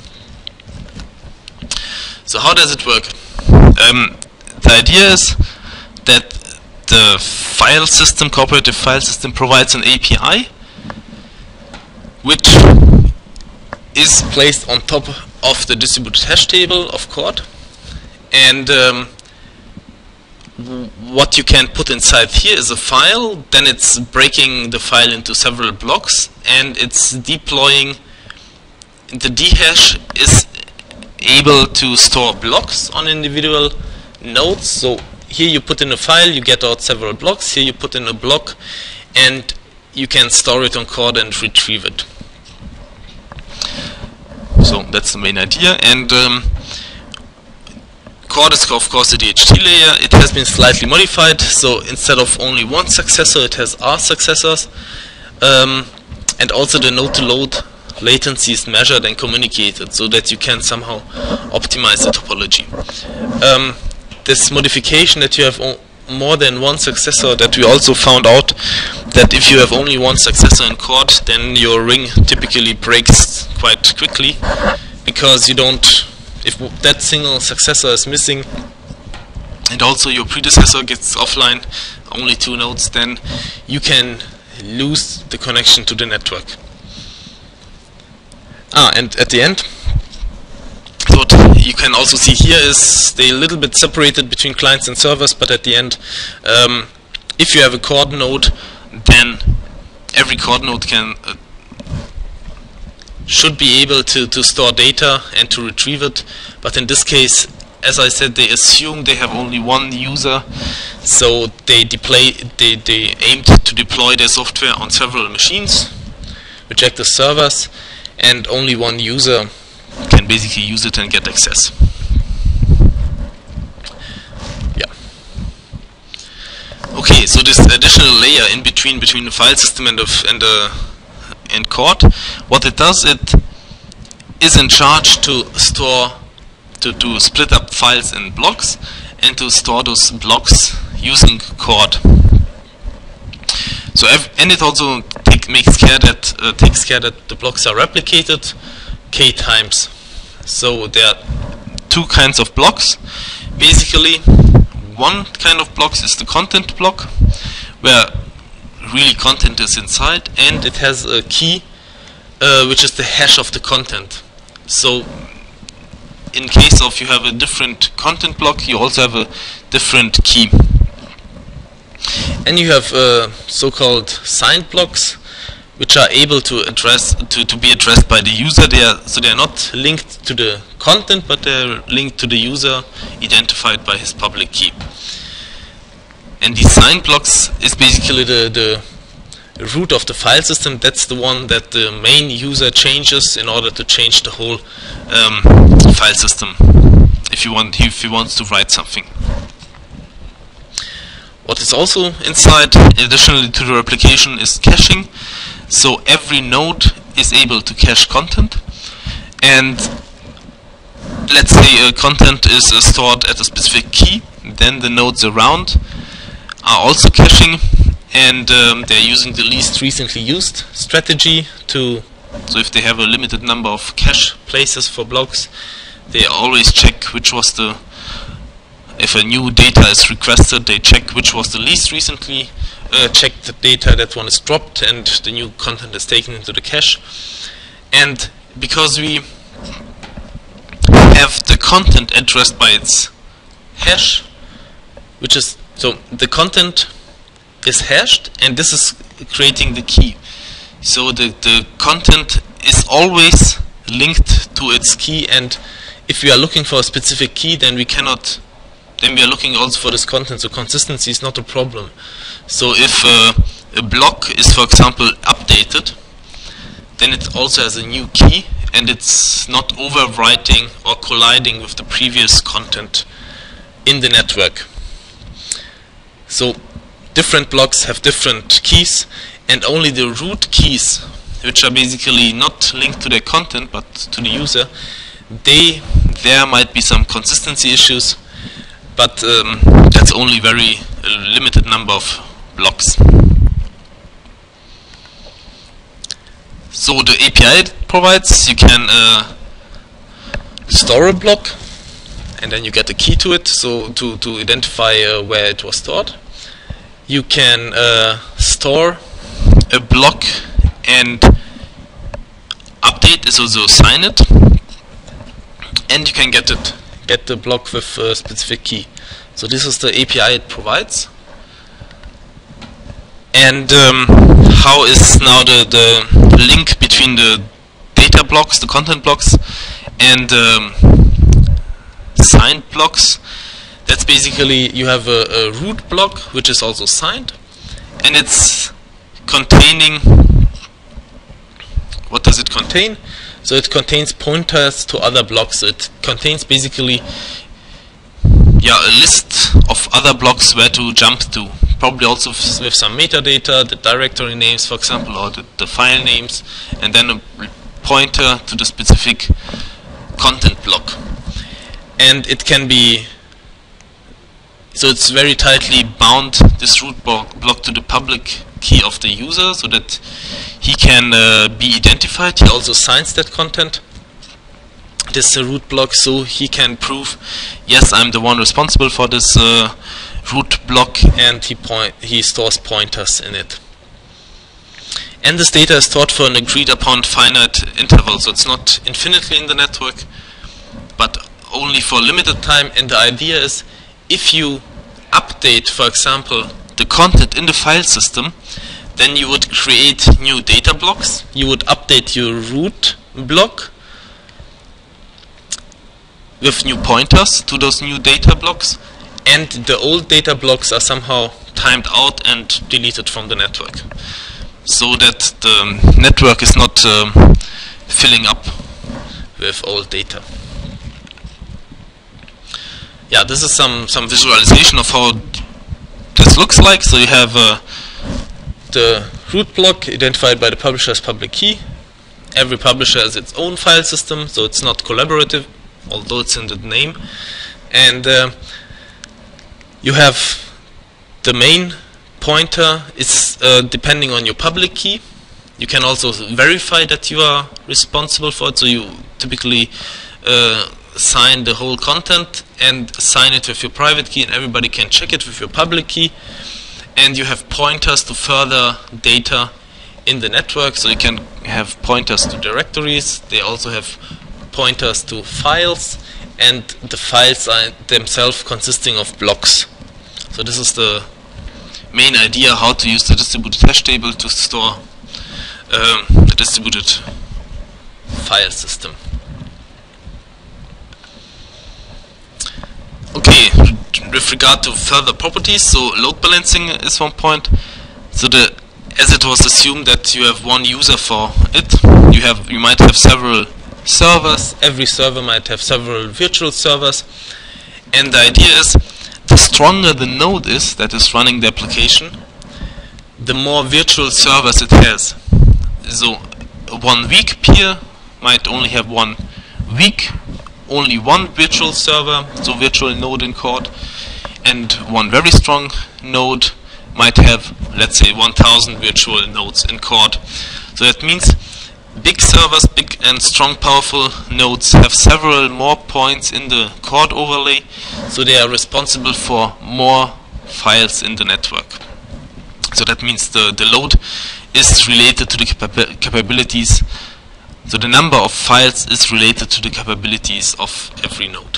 So how does it work? Um, the idea is that the file system, cooperative file system, provides an A P I which is placed on top of the distributed hash table of Chord, and um, what you can put inside here is a file. Then it's breaking the file into several blocks, and it's deploying. The dhash is able to store blocks on individual nodes. So here you put in a file, you get out several blocks. Here you put in a block, and you can store it on Chord and retrieve it. So that's the main idea. And um, Chord is of course the D H T layer. It has been slightly modified, so instead of only one successor, it has R successors. Um, and also the node-to-load latency is measured and communicated, so that you can somehow optimize the topology. Um, this modification that you have more than one successor, that we also found out that if you have only one successor in Chord, then your ring typically breaks quite quickly, because you don't, if that single successor is missing and also your predecessor gets offline, only two nodes, then you can lose the connection to the network. Ah, and at the end, what you can also see here is they're a little bit separated between clients and servers, but at the end, um, if you have a Chord node, then every Chord node can uh, should be able to, to store data and to retrieve it. But in this case, as I said, they assume they have only one user, so they deploy they, they aimed to deploy their software on several machines, which act as servers, and only one user can basically use it and get access. Yeah. Okay, so this additional layer in between between the file system and the and the and Chord, what it does, it is in charge to store to to split up files in blocks and to store those blocks using Chord. So and it also take, makes care that uh, takes care that the blocks are replicated k times. So there are two kinds of blocks. Basically, one kind of blocks is the content block, where really content is inside, and it has a key uh, which is the hash of the content. So in case of you have a different content block, you also have a different key. And you have uh, so-called signed blocks, which are able to address to, to be addressed by the user. They are so they are not linked to the content, but they're linked to the user, identified by his public key. And these signed blocks is basically the the root of the file system. That's the one that the main user changes in order to change the whole um, file system. If you want, if he wants to write something. What is also inside, additionally to the replication, is caching. So every node is able to cache content, and let's say uh, content is uh, stored at a specific key, then the nodes around are also caching, and um, they're using the least recently used strategy to, so if they have a limited number of cache places for blocks, they always check which was the, if a new data is requested, they check which was the least recently uh, checked data, that one is dropped and the new content is taken into the cache. And because we have the content addressed by its hash, which is, so the content is hashed, and this is creating the key. So the, the content is always linked to its key, and if we are looking for a specific key, then we cannot, then we are looking also for this content, so consistency is not a problem. So if uh, a block is, for example, updated, then it also has a new key, and it's not overwriting or colliding with the previous content in the network. So different blocks have different keys, and only the root keys, which are basically not linked to their content but to the user, they there might be some consistency issues, but um, that's only very uh, limited number of blocks. So the A P I it provides, you can uh, store a block, and then you get a key to it, so to, to identify uh, where it was stored. You can uh, store a block and update, so, so sign it, and you can get it, get the block with a specific key. So this is the A P I it provides. And um, how is now the, the link between the data blocks, the content blocks, and um, signed blocks? That's basically, you have a, a root block which is also signed, and it's containing, what does it contain? So it contains pointers to other blocks. So it contains basically yeah, a list of other blocks where to jump to. Probably also with some metadata, the directory names, for example, or the, the file names, and then a pointer to the specific content block. And it can be, so it's very tightly bound, this root block, block to the public key of the user, so that he can uh, be identified. He also signs that content, this uh, root block, so he can prove, yes, I'm the one responsible for this uh, root block, and he point he stores pointers in it. And this data is stored for an agreed upon finite interval, so it's not infinitely in the network, but only for a limited time. And the idea is, if you update, for example, the content in the file system, then you would create new data blocks. You would update your root block with new pointers to those new data blocks, and the old data blocks are somehow timed out and deleted from the network, so that the network is not um, filling up with old data. Yeah, this is some, some visualization of how this looks like. So you have uh, the root block identified by the publisher's public key. Every publisher has its own file system, so it's not collaborative, although it's in the name. And uh, you have the main pointer is uh, depending on your public key. You can also verify that you are responsible for it, so you typically uh, sign the whole content and sign it with your private key, and everybody can check it with your public key. And you have pointers to further data in the network, so you can have pointers to directories. They also have pointers to files, and the files are themselves consisting of blocks. So this is the main idea, how to use the distributed hash table to store um, the distributed file system. Okay, with regard to further properties, so load balancing is one point. So the as it was assumed that you have one user for it, you have you might have several servers. Every server might have several virtual servers, and the idea is, the stronger the node is that is running the application, the more virtual servers it has. So one weak peer might only have one weak, only one virtual server, so virtual node in Chord, and one very strong node might have, let's say, one thousand virtual nodes in Chord. So that means big servers, big and strong, powerful nodes have several more points in the Chord overlay, so they are responsible for more files in the network. So that means the, the load is related to the capa capabilities, so the number of files is related to the capabilities of every node.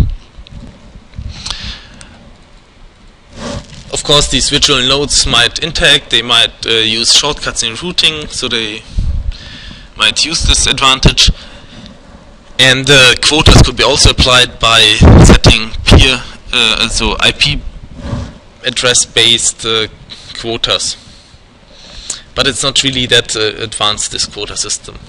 Of course, these virtual nodes might interact, they might uh, use shortcuts in routing, so they might use this advantage, and uh, quotas could be also applied by setting peer, uh, also I P address based uh, quotas, but it's not really that uh, advanced, this quota system.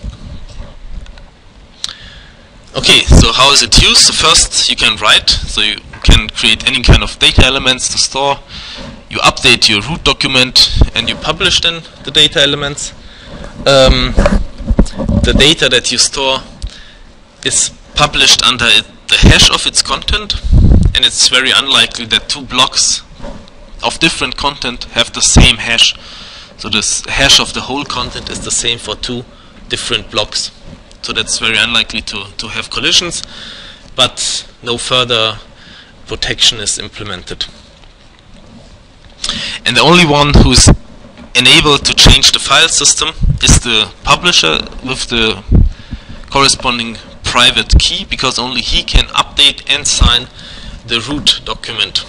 Okay, so how is it used? So first you can write, so you can create any kind of data elements to store. You update your root document and you publish then the data elements. Um, the data that you store is published under it, the hash of its content, and it's very unlikely that two blocks of different content have the same hash. So this hash of the whole content is the same for two different blocks. So that's very unlikely to, to have collisions, but no further protection is implemented. And the only one who's enabled to change the file system is the publisher with the corresponding private key, because only he can update and sign the root document.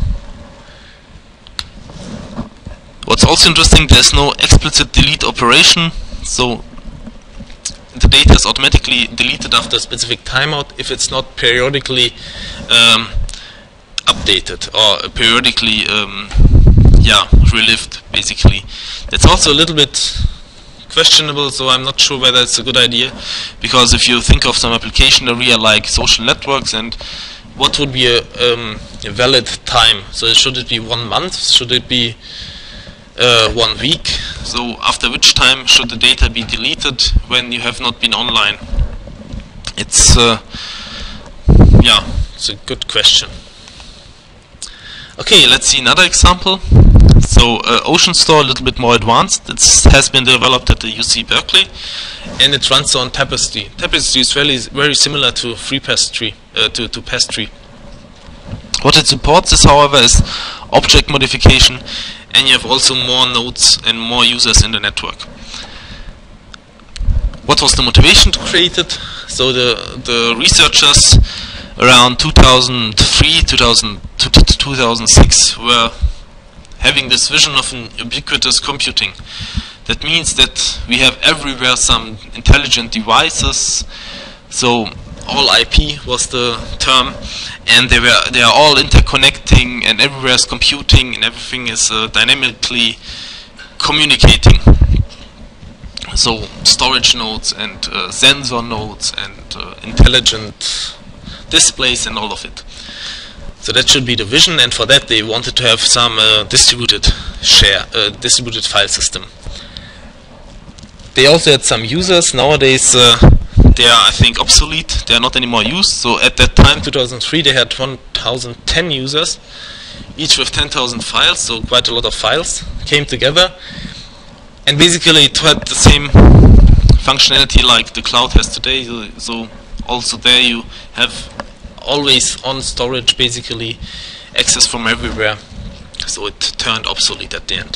What's also interesting, there's no explicit delete operation, so the data is automatically deleted after a specific timeout if it's not periodically um, updated or periodically um, yeah, relived, basically. That's also a little bit questionable, so I'm not sure whether it's a good idea, because if you think of some application area like social networks, and what would be a, um, a valid time? So should it be one month? Should it be uh, one week? So after which time should the data be deleted when you have not been online? It's uh, yeah, it's a good question. Okay, let's see another example. So uh, OceanStore, a little bit more advanced. It has been developed at the U C Berkeley, and it runs on Tapestry. Tapestry is very very similar to FreePastry, uh, to to Pastry. What it supports is, however, is object modification, and you have also more nodes and more users in the network. What was the motivation to create it? So the the researchers around two thousand three, two thousand to two thousand six were having this vision of an ubiquitous computing. That means that we have everywhere some intelligent devices. So all I P was the term, and they were they are all interconnecting, and everywhere is computing, and everything is uh, dynamically communicating. So storage nodes and uh, sensor nodes and uh, intelligent displays and all of it. So that should be the vision, and for that they wanted to have some uh, distributed share, uh, distributed file system. They also had some users. Nowadays uh, they are, I think, obsolete. They are not anymore used. So at that time, two thousand three, they had one thousand ten users, each with ten thousand files. So quite a lot of files came together, and basically it had the same functionality like the cloud has today. So, so also there you have always on storage, basically access from everywhere, so it turned obsolete at the end.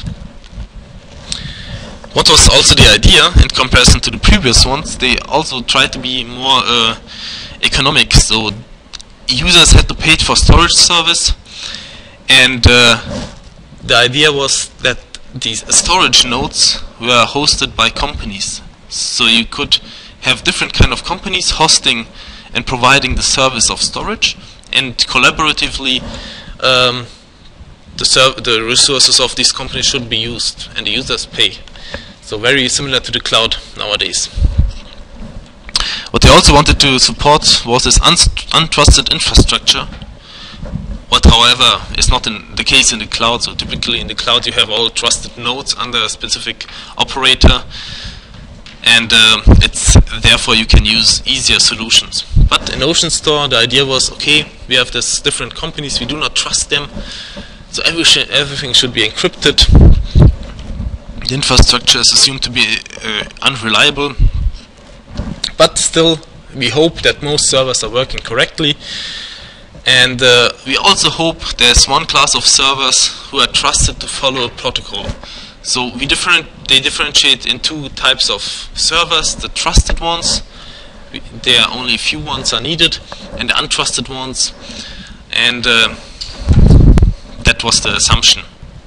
What was also the idea in comparison to the previous ones? They also tried to be more uh, economic, so users had to pay for storage service, and uh, the idea was that these storage nodes were hosted by companies, so you could have different kind of companies hosting and providing the service of storage, and collaboratively um, the, serv the resources of these companies should be used, and the users pay. So very similar to the cloud nowadays. What they also wanted to support was this un untrusted infrastructure, what however is not in the case in the cloud. So typically in the cloud you have all trusted nodes under a specific operator, and uh, it's therefore you can use easier solutions. But in OceanStore the idea was, okay, we have these different companies, we do not trust them, so everything, everything should be encrypted. The infrastructure is assumed to be uh, unreliable, but still we hope that most servers are working correctly, and uh, we also hope there's one class of servers who are trusted to follow a protocol. So we different, they differentiate in two types of servers: the trusted ones, we, there are only a few ones are needed, and the untrusted ones, and uh, that was the assumption.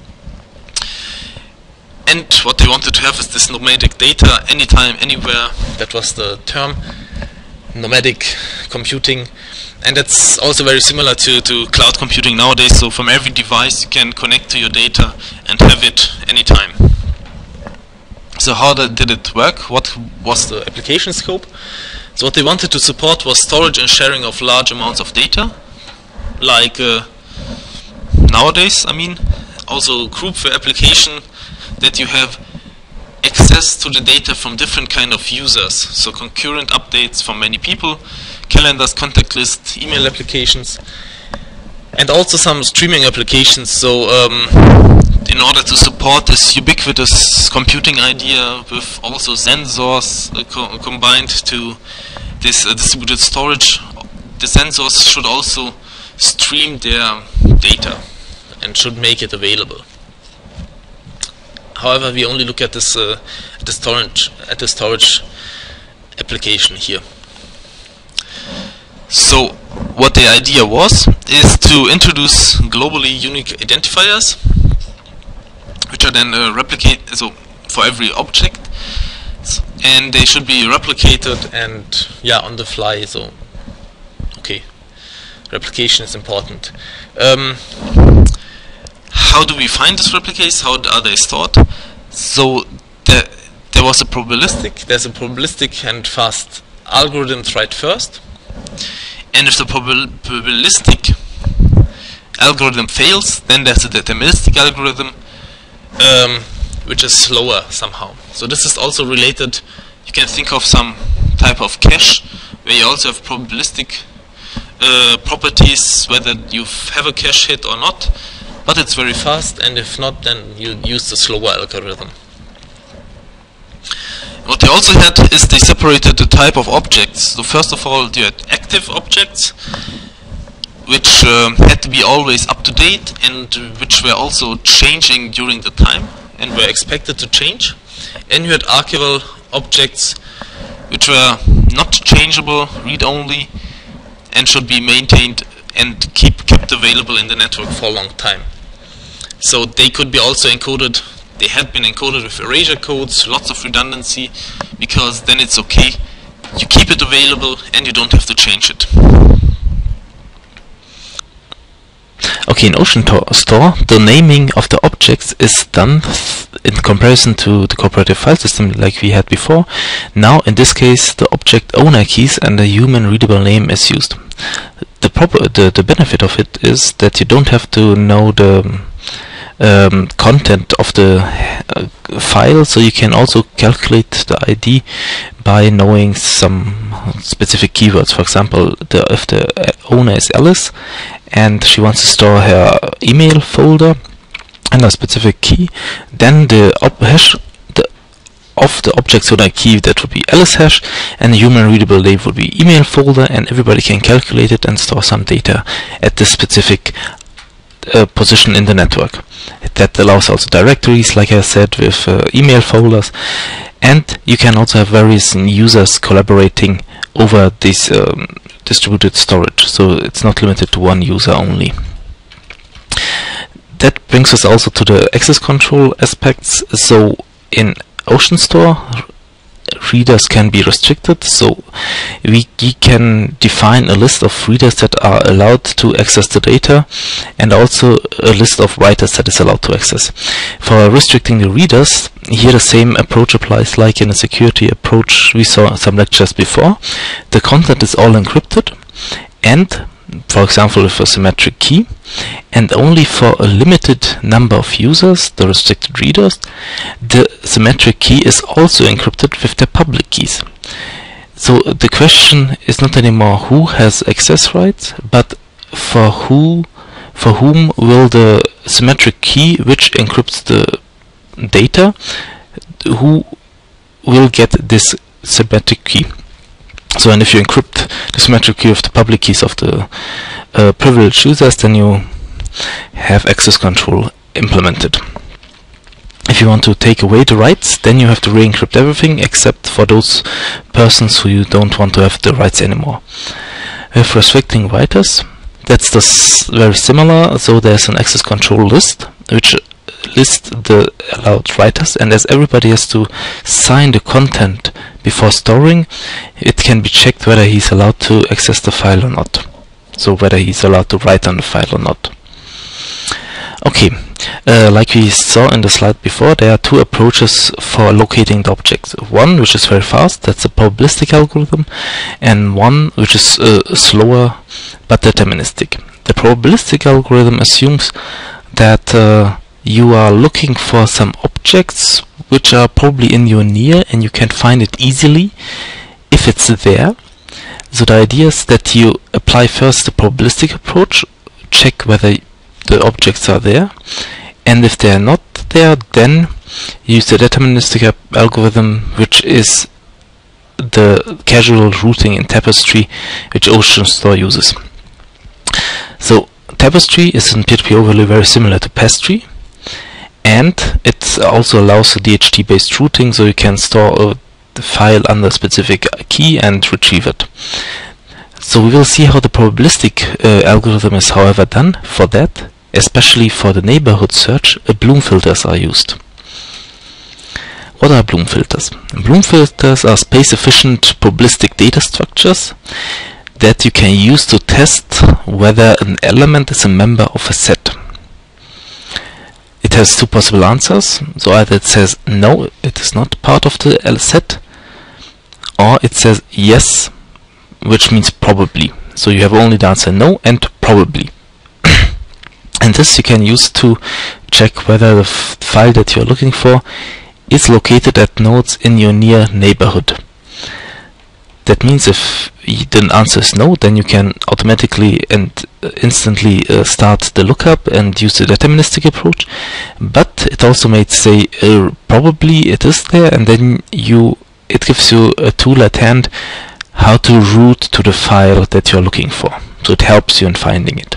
And what they wanted to have is this nomadic data, anytime, anywhere. That was the term, nomadic computing. And that's also very similar to, to cloud computing nowadays. So from every device you can connect to your data and have it anytime. So how did it work? What was the application scope? So what they wanted to support was storage and sharing of large amounts of data, like uh, nowadays, I mean. Also groupware application, that you have access to the data from different kind of users, so concurrent updates from many people, calendars, contact lists, email applications, and also some streaming applications. So um, in order to support this ubiquitous computing idea with also sensors uh, co combined to this uh, distributed storage, the sensors should also stream their data and should make it available. However, we only look at this uh, at the storage at the storage application here. So, what the idea was is to introduce globally unique identifiers, which are then uh, replicate so for every object, and they should be replicated and yeah on the fly. So, okay, replication is important. Um, How do we find these replicas? How are they stored? So the, there was a probabilistic, there's a probabilistic and fast algorithm tried first, and if the probabil probabilistic algorithm fails, then there's a deterministic algorithm, um, which is slower somehow. So this is also related, you can think of some type of cache, where you also have probabilistic uh, properties, whether you have a cache hit or not, but it's very fast, and if not, then you use the slower algorithm. What they also had is they separated the type of objects. So first of all, you had active objects, which um, had to be always up to date, and which were also changing during the time and were expected to change. And you had archival objects, which were not changeable, read-only, and should be maintained and keep kept available in the network for a long time. So they could be also encoded. They had been encoded with erasure codes, lots of redundancy, because then it's okay. You keep it available and you don't have to change it. Okay, in OceanStore, the naming of the objects is done in comparison to the cooperative file system like we had before. Now, in this case, the object owner keys and the human readable name is used. The, proper, the, the benefit of it is that you don't have to know the Um, content of the uh, file, so you can also calculate the I D by knowing some specific keywords. For example, the, if the owner is Alice and she wants to store her email folder and a specific key, then the op hash the, of the object's owner key, that would be Alice hash, and the human readable name would be email folder, and everybody can calculate it and store some data at this specific uh, position in the network. That allows also directories, like I said, with uh, email folders, and you can also have various users collaborating over this um, distributed storage, so it's not limited to one user only. That brings us also to the access control aspects. So in OceanStore, readers can be restricted, so we, we can define a list of readers that are allowed to access the data, and also a list of writers that is allowed to access. For restricting the readers, here the same approach applies like in a security approach we saw in some lectures before. The content is all encrypted, and for example with a symmetric key, and only for a limited number of users, the restricted readers, the symmetric key is also encrypted with their public keys. So the question is not anymore who has access rights, but for who, for whom will the symmetric key, which encrypts the data, who will get this symmetric key. So, and if you encrypt the symmetric key of the public keys of the uh, privileged users, then you have access control implemented. If you want to take away the rights, then you have to re-encrypt everything except for those persons who you don't want to have the rights anymore. With restricting writers, that's the very similar. So there's an access control list which lists the allowed writers, and as everybody has to sign the content before storing, it can be checked whether he's allowed to access the file or not. So whether he's allowed to write on the file or not. Okay, uh, like we saw in the slide before, there are two approaches for locating the objects. One which is very fast, that's a probabilistic algorithm, and one which is uh, slower but deterministic. The probabilistic algorithm assumes that uh, you are looking for some objects which are probably in your near, and you can find it easily if it's there. So the idea is that you apply first the probabilistic approach, check whether the objects are there, and if they are not there, then use the deterministic algorithm, which is the casual routing in Tapestry, which OceanStore uses. So Tapestry is in P two P overlay very similar to Pastry, and it also allows a D H T based routing, so you can store uh, the file under a specific key and retrieve it. So we will see how the probabilistic uh, algorithm is however done. For that, especially for the neighborhood search, uh, Bloom filters are used. What are Bloom filters? Bloom filters are space efficient probabilistic data structures that you can use to test whether an element is a member of a set. it has two possible answers. So either it says no, it is not part of the set, or it says yes, which means probably. So you have only the answer no and probably. And this you can use to check whether the f file that you're looking for is located at nodes in your near neighborhood. That means if the answer is no, then you can automatically and instantly uh, start the lookup and use the deterministic approach. But it also may say uh, probably it is there, and then you it gives you a tool at hand how to route to the file that you're looking for. So it helps you in finding it.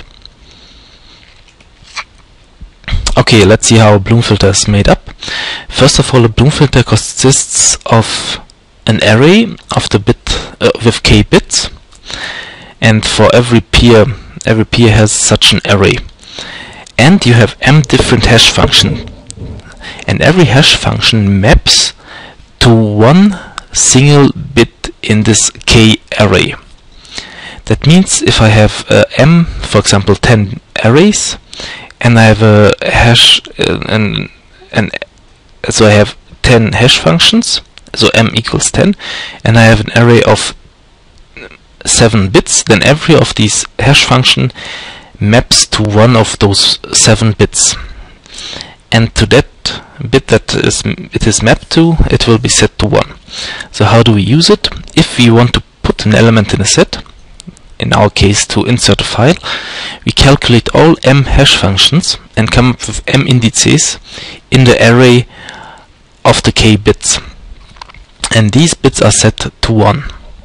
Okay, let's see how a Bloom filter is made up. First of all, a Bloom filter consists of an array of the bit uh, with k bits, and for every peer, every peer has such an array. And you have m different hash functions, and every hash function maps to one single bit in this k array. That means if I have uh, m, for example, ten arrays, and I have a hash, uh, and and so I have ten hash functions, so m equals ten, and I have an array of seven bits, then every of these hash function maps to one of those seven bits, and to that bit that is it is mapped to, it will be set to one. So how do we use it? If we want to put an element in a set, in our case to insert a file, we calculate all m hash functions and come up with m indices in the array of the k bits, and these bits are set to one.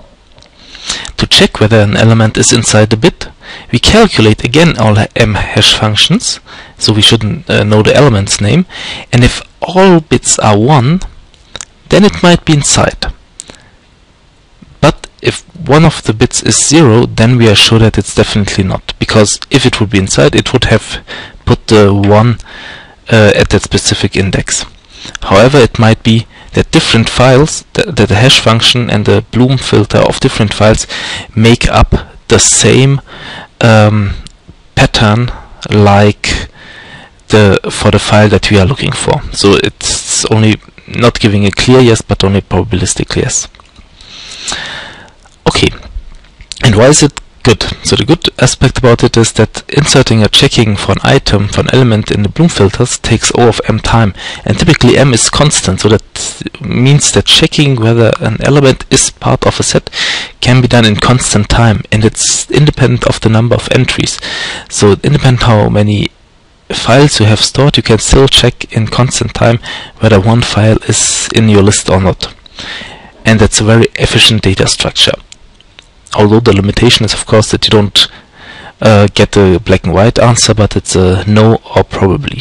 To check whether an element is inside the bit, we calculate again all m hash functions, so we shouldn't uh, know the element's name, and if all bits are one, then it might be inside. But if one of the bits is zero, then we are sure that it's definitely not, because if it would be inside, it would have put the one uh, at that specific index. However, it might be that different files, that the hash function and the Bloom filter of different files make up the same um, pattern like the for the file that we are looking for. So it's only not giving a clear yes, but only probabilistic yes. Okay, and why is it good? So the good aspect about it is that inserting or checking for an item, for an element in the Bloom filters takes O of m time, and typically m is constant, so that means that checking whether an element is part of a set can be done in constant time, and it's independent of the number of entries. So independent how many files you have stored, you can still check in constant time whether one file is in your list or not. And that's a very efficient data structure. Although the limitation is of course that you don't uh, get a black and white answer, but it's a no or probably.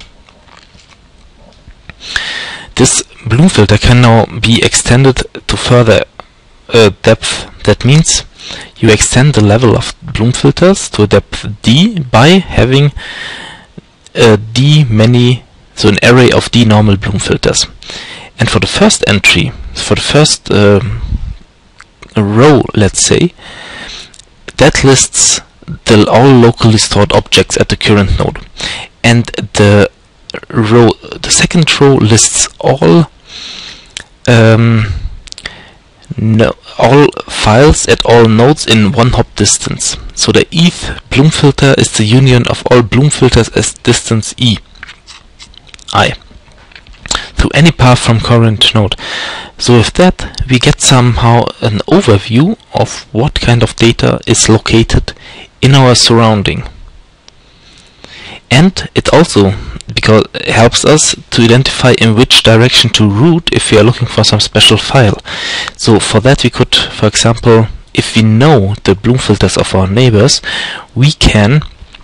This Bloom filter can now be extended to further uh, depth. That means you extend the level of Bloom filters to a depth d by having uh, d many, so an array of d normal Bloom filters. And for the first entry, for the first uh, row, let's say, that lists the all locally stored objects at the current node, and the row, the second row lists all um, no, all files at all nodes in one hop distance. So the eth Bloom filter is the union of all Bloom filters as distance e I through any path from current node. So with that we get somehow an overview of what kind of data is located in our surrounding, and it also because it helps us to identify in which direction to route if we are looking for some special file. So for that we could, for example, if we know the Bloom filters of our neighbors, we can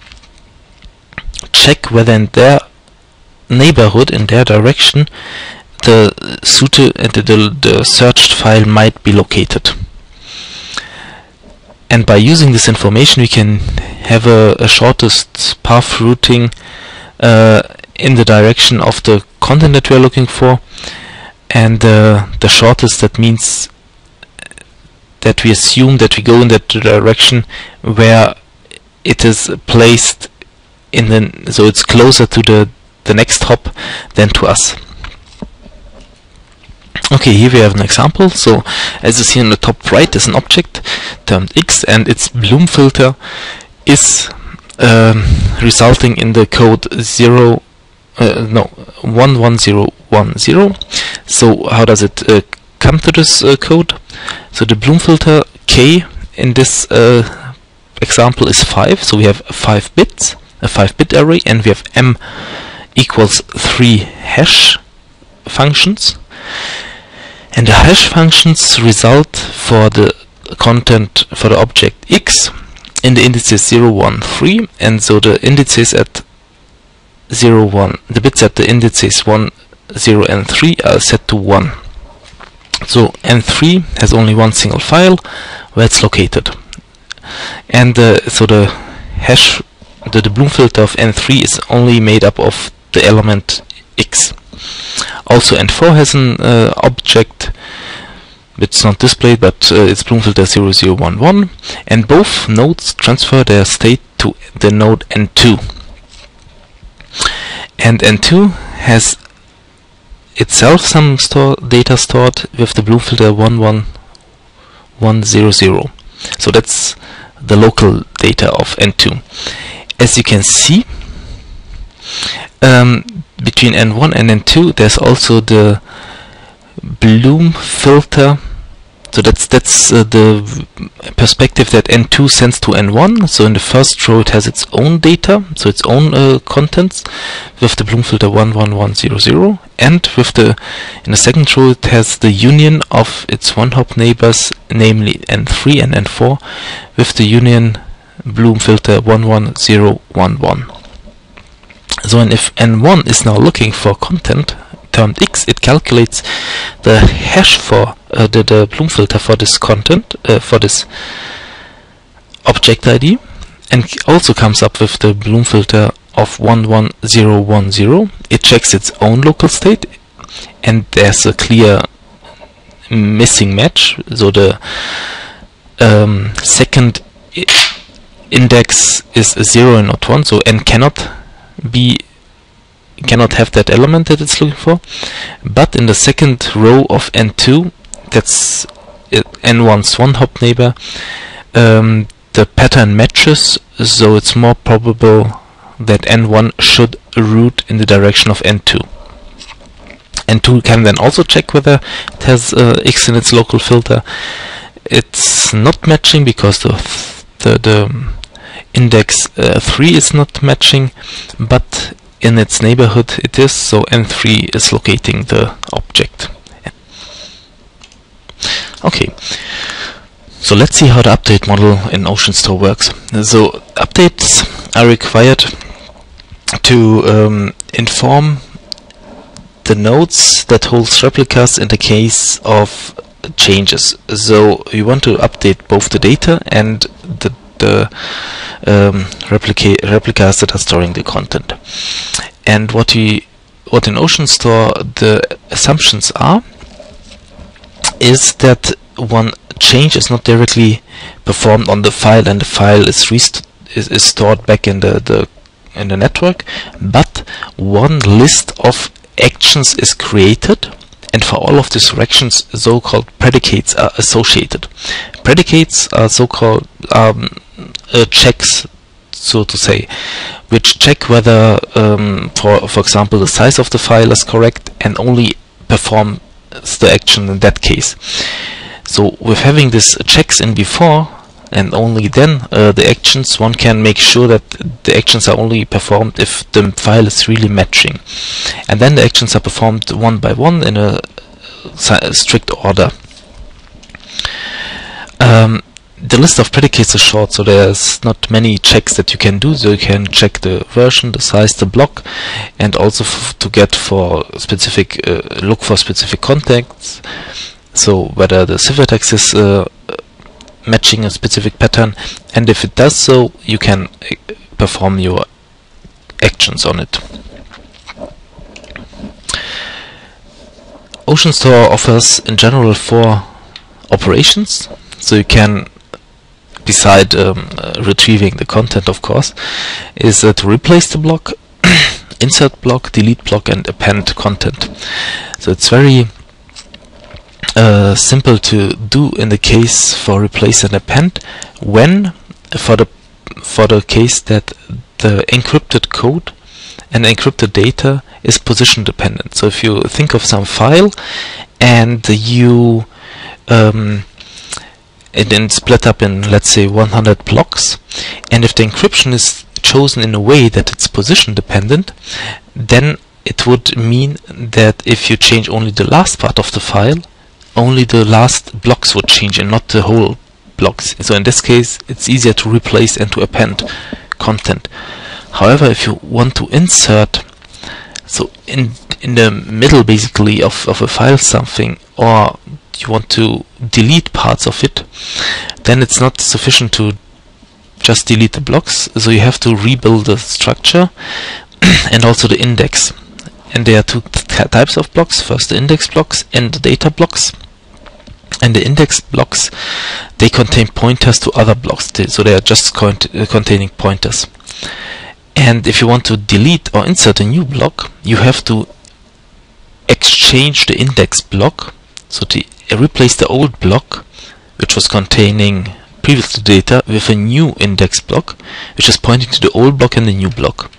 check whether in their neighborhood, in their direction, the suited uh, the, the, the searched file might be located. And by using this information we can have a, a shortest path routing uh, in the direction of the content that we are looking for, and uh, the shortest, that means that we assume that we go in that direction where it is placed in the, so it's closer to the the next hop then to us. Okay, here we have an example. So as you see on the top right is an object termed X, and its Bloom filter is um, resulting in the code zero uh, no one one zero one zero. So how does it uh, come to this uh, code? So the Bloom filter K in this uh, example is five, so we have five bits, a five bit array, and we have m equals three hash functions, and the hash functions result for the content for the object X in the indices zero, one, three, and so the indices at zero, one, the bits at the indices one, zero and three are set to one. So N three has only one single file where it's located, and uh, so the hash, the, the Bloom filter of N three is only made up of the element X. Also N four has an uh, object, it's not displayed, but uh, it's Bloom filter zero zero one one, and both nodes transfer their state to the node N two, and N two has itself some store data stored with the Bloom filter one one one zero zero. So that's the local data of N two. As you can see, um, between N one and N two there's also the Bloom filter. So that's that's uh, the perspective that N two sends to N one. So in the first row it has its own data, so its own uh, contents with the Bloom filter one one one zero zero, and with the in the second row it has the union of its one hop neighbors, namely N three and N four, with the union Bloom filter one one zero one one. So and if N one is now looking for content termed X, it calculates the hash for uh, the, the Bloom filter for this content, uh, for this object I D, and also comes up with the Bloom filter of one one zero one zero. It checks its own local state, and there's a clear missing match. So the um, second I index is zero and not one, so N cannot be cannot have that element that it's looking for. But in the second row of N two, that's uh, N one's one hop neighbor, um, the pattern matches, so it's more probable that N one should route in the direction of N two. N two can then also check whether it has uh, X in its local filter. It's not matching because the the, the index uh, three is not matching, but in its neighborhood it is, so N three is locating the object. Okay, so let's see how the update model in OceanStore works. So updates are required to um, inform the nodes that holds replicas in the case of changes. So you want to update both the data and the, the um, replica replicas that are storing the content. And what we what in OceanStore the assumptions are is that one change is not directly performed on the file, and the file is rest is, is stored back in the, the in the network, but one list of actions is created, and for all of these actions so-called predicates are associated. Predicates are so-called um, uh, checks, so to say, which check whether um, for for example the size of the file is correct, and only perform the action in that case. So with having these checks in before and only then uh, the actions, one can make sure that the actions are only performed if the file is really matching, and then the actions are performed one by one in a, a strict order. Um, the list of predicates is short, so there's not many checks that you can do. So you can check the version, the size, the block, and also f to get for specific uh, look for specific contexts. So whether the ciphertext is uh, matching a specific pattern, and if it does so, you can uh, perform your actions on it. OceanStore offers in general four operations, so you can, beside um, uh, retrieving the content of course, is uh, to replace the block, insert block, delete block, and append content. So it's very uh, simple to do in the case for replace and append, when for the for the case that the encrypted code and encrypted data is position dependent. So if you think of some file and you um, and then split up in, let's say, one hundred blocks, and if the encryption is chosen in a way that it's position dependent, then it would mean that if you change only the last part of the file, only the last blocks would change and not the whole blocks. So in this case, it's easier to replace and to append content. However, if you want to insert, so in in the middle basically of, of a file something, or you want to delete parts of it, then it's not sufficient to just delete the blocks, so you have to rebuild the structure and also the index. And there are two types of blocks. First, the index blocks and the data blocks. And the index blocks, they contain pointers to other blocks, so they are just cont uh, containing pointers. And if you want to delete or insert a new block, you have to exchange the index block, so to replace the old block, which was containing previous data, with a new index block, which is pointing to the old block and the new block.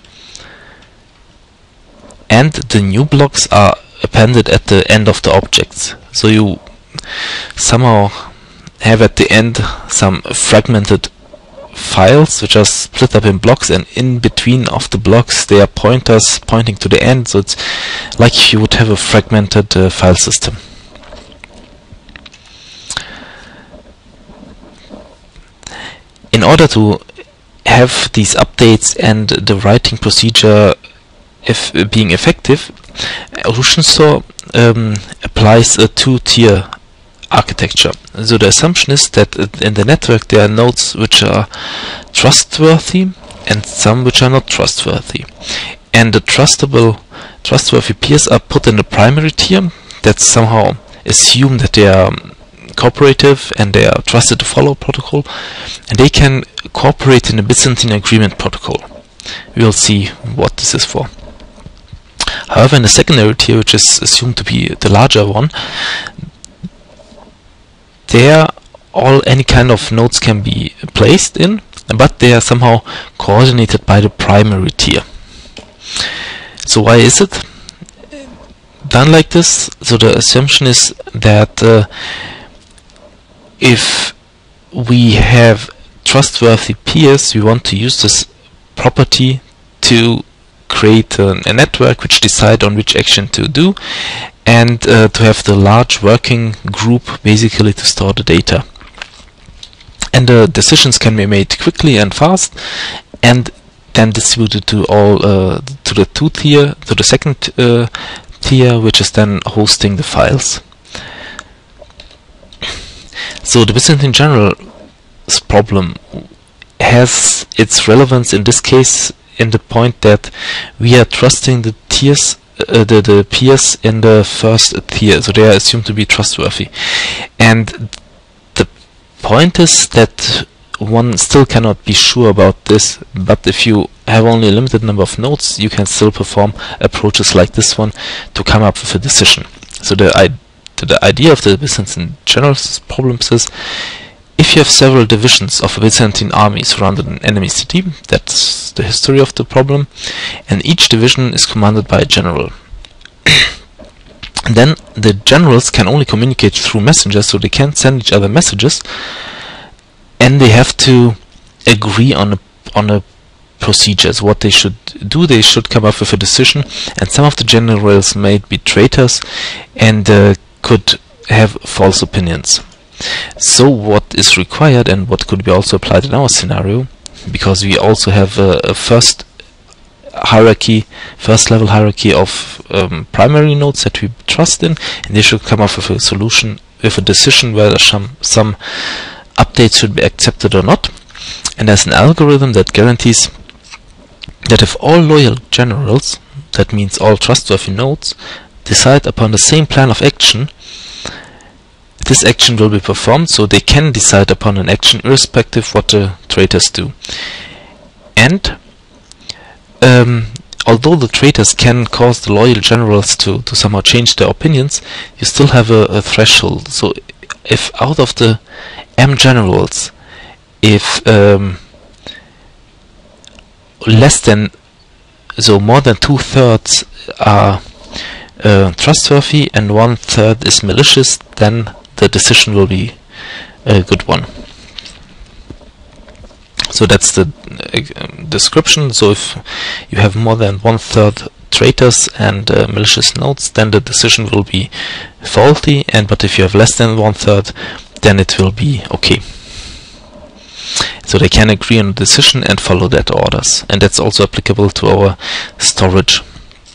And the new blocks are appended at the end of the objects. So you somehow have at the end some fragmented files which are split up in blocks, and in between of the blocks there are pointers pointing to the end, so it's like you would have a fragmented uh, file system. In order to have these updates and the writing procedure if uh, being effective, OceanStor um, applies a two-tier architecture. So the assumption is that in the network there are nodes which are trustworthy and some which are not trustworthy. And the trustable, trustworthy peers are put in the primary tier that somehow assume that they are cooperative and they are trusted to follow protocol, and they can cooperate in the Byzantine Agreement Protocol. We will see what this is for. However, in the secondary tier, which is assumed to be the larger one, there all any kind of nodes can be placed in, but they are somehow coordinated by the primary tier. So why is it done like this? So the assumption is that uh, if we have trustworthy peers, we want to use this property to create a, a network which decide on which action to do, and uh, to have the large working group basically to store the data. And the decisions can be made quickly and fast, and then distributed to all uh, to the two tier, to the second uh, tier, which is then hosting the files. So the Byzantine General's problem has its relevance in this case in the point that we are trusting the tiers, uh, the, the peers in the first tier, so they are assumed to be trustworthy. And the point is that one still cannot be sure about this, but if you have only a limited number of nodes, you can still perform approaches like this one to come up with a decision. So the, I the idea of the Byzantine General's problems is, if you have several divisions of a Byzantine army surrounded an enemy city, that's the history of the problem, and each division is commanded by a general. Then the generals can only communicate through messengers, so they can't send each other messages, and they have to agree on a on a procedures, what they should do. They should come up with a decision, and some of the generals might be traitors and uh, could have false opinions. So what is required, and what could be also applied in our scenario, because we also have a, a first hierarchy, first level hierarchy of um, primary nodes that we trust in, and they should come up with a solution, with a decision whether some, some updates should be accepted or not. And there's an algorithm that guarantees that if all loyal generals, that means all trustworthy nodes, decide upon the same plan of action, this action will be performed, so they can decide upon an action irrespective what the traitors do. And um, although the traitors can cause the loyal generals to, to somehow change their opinions, you still have a, a threshold. So if out of the M generals, if um, less than, so more than two-thirds are uh, trustworthy and one-third is malicious, then the decision will be a good one. So that's the uh, description. So if you have more than one-third traitors and uh, malicious nodes, then the decision will be faulty, and but if you have less than one-third, then it will be okay. So they can agree on a decision and follow that orders, and that's also applicable to our storage.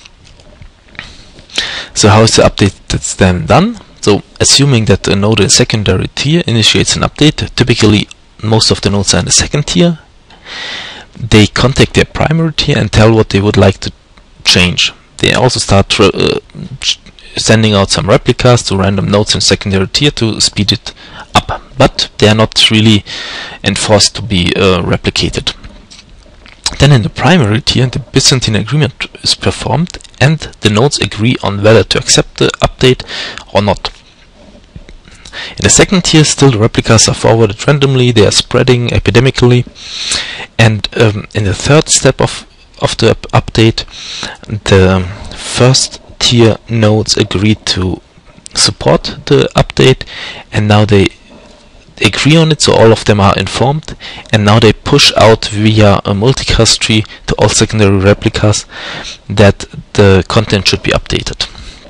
So how is the update that's then done? So assuming that a node in secondary tier initiates an update, typically most of the nodes are in the second tier, they contact their primary tier and tell what they would like to change. They also start uh, sending out some replicas to random nodes in secondary tier to speed it up, but they are not really enforced to be uh, replicated. Then in the primary tier, the Byzantine agreement is performed and the nodes agree on whether to accept the update or not. In the second tier, still the replicas are forwarded randomly, they are spreading epidemically, and um, in the third step of, of the up update, the first tier nodes agree to support the update, and now they agree on it, so all of them are informed, and now they push out via a multicast tree to all secondary replicas that the content should be updated.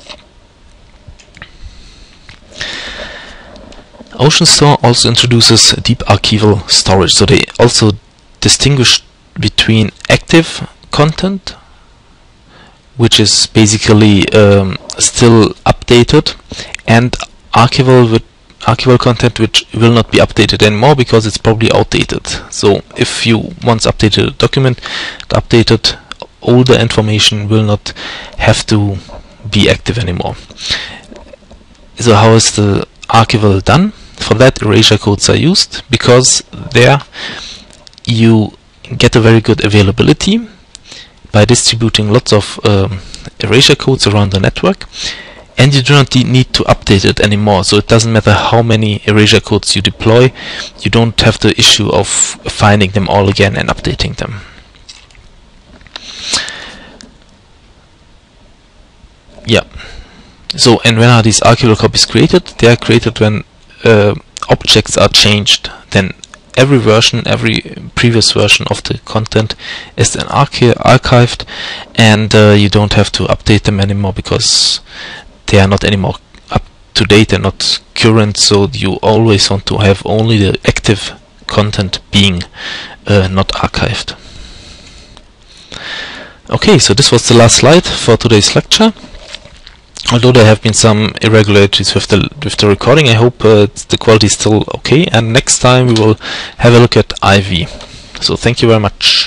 OceanStor also introduces deep archival storage, so they also distinguish between active content, which is basically um, still updated, and archival with archival content which will not be updated anymore because it's probably outdated. So if you once updated a document, the updated older information will not have to be active anymore. So how is the archival done? For that, erasure codes are used, because there you get a very good availability by distributing lots of um, erasure codes around the network, and you do not need to update it anymore. So it doesn't matter how many erasure codes you deploy, you don't have the issue of finding them all again and updating them. Yeah. So, and when are these archival copies created? They are created when uh, objects are changed. Then every version, every previous version of the content is then archi archived, and uh, you don't have to update them anymore because they are not anymore up to date and not current. So you always want to have only the active content being uh, not archived. Okay, so this was the last slide for today's lecture. Although there have been some irregularities with the with the recording, I hope uh, the quality is still okay, and next time we will have a look at I V. So thank you very much.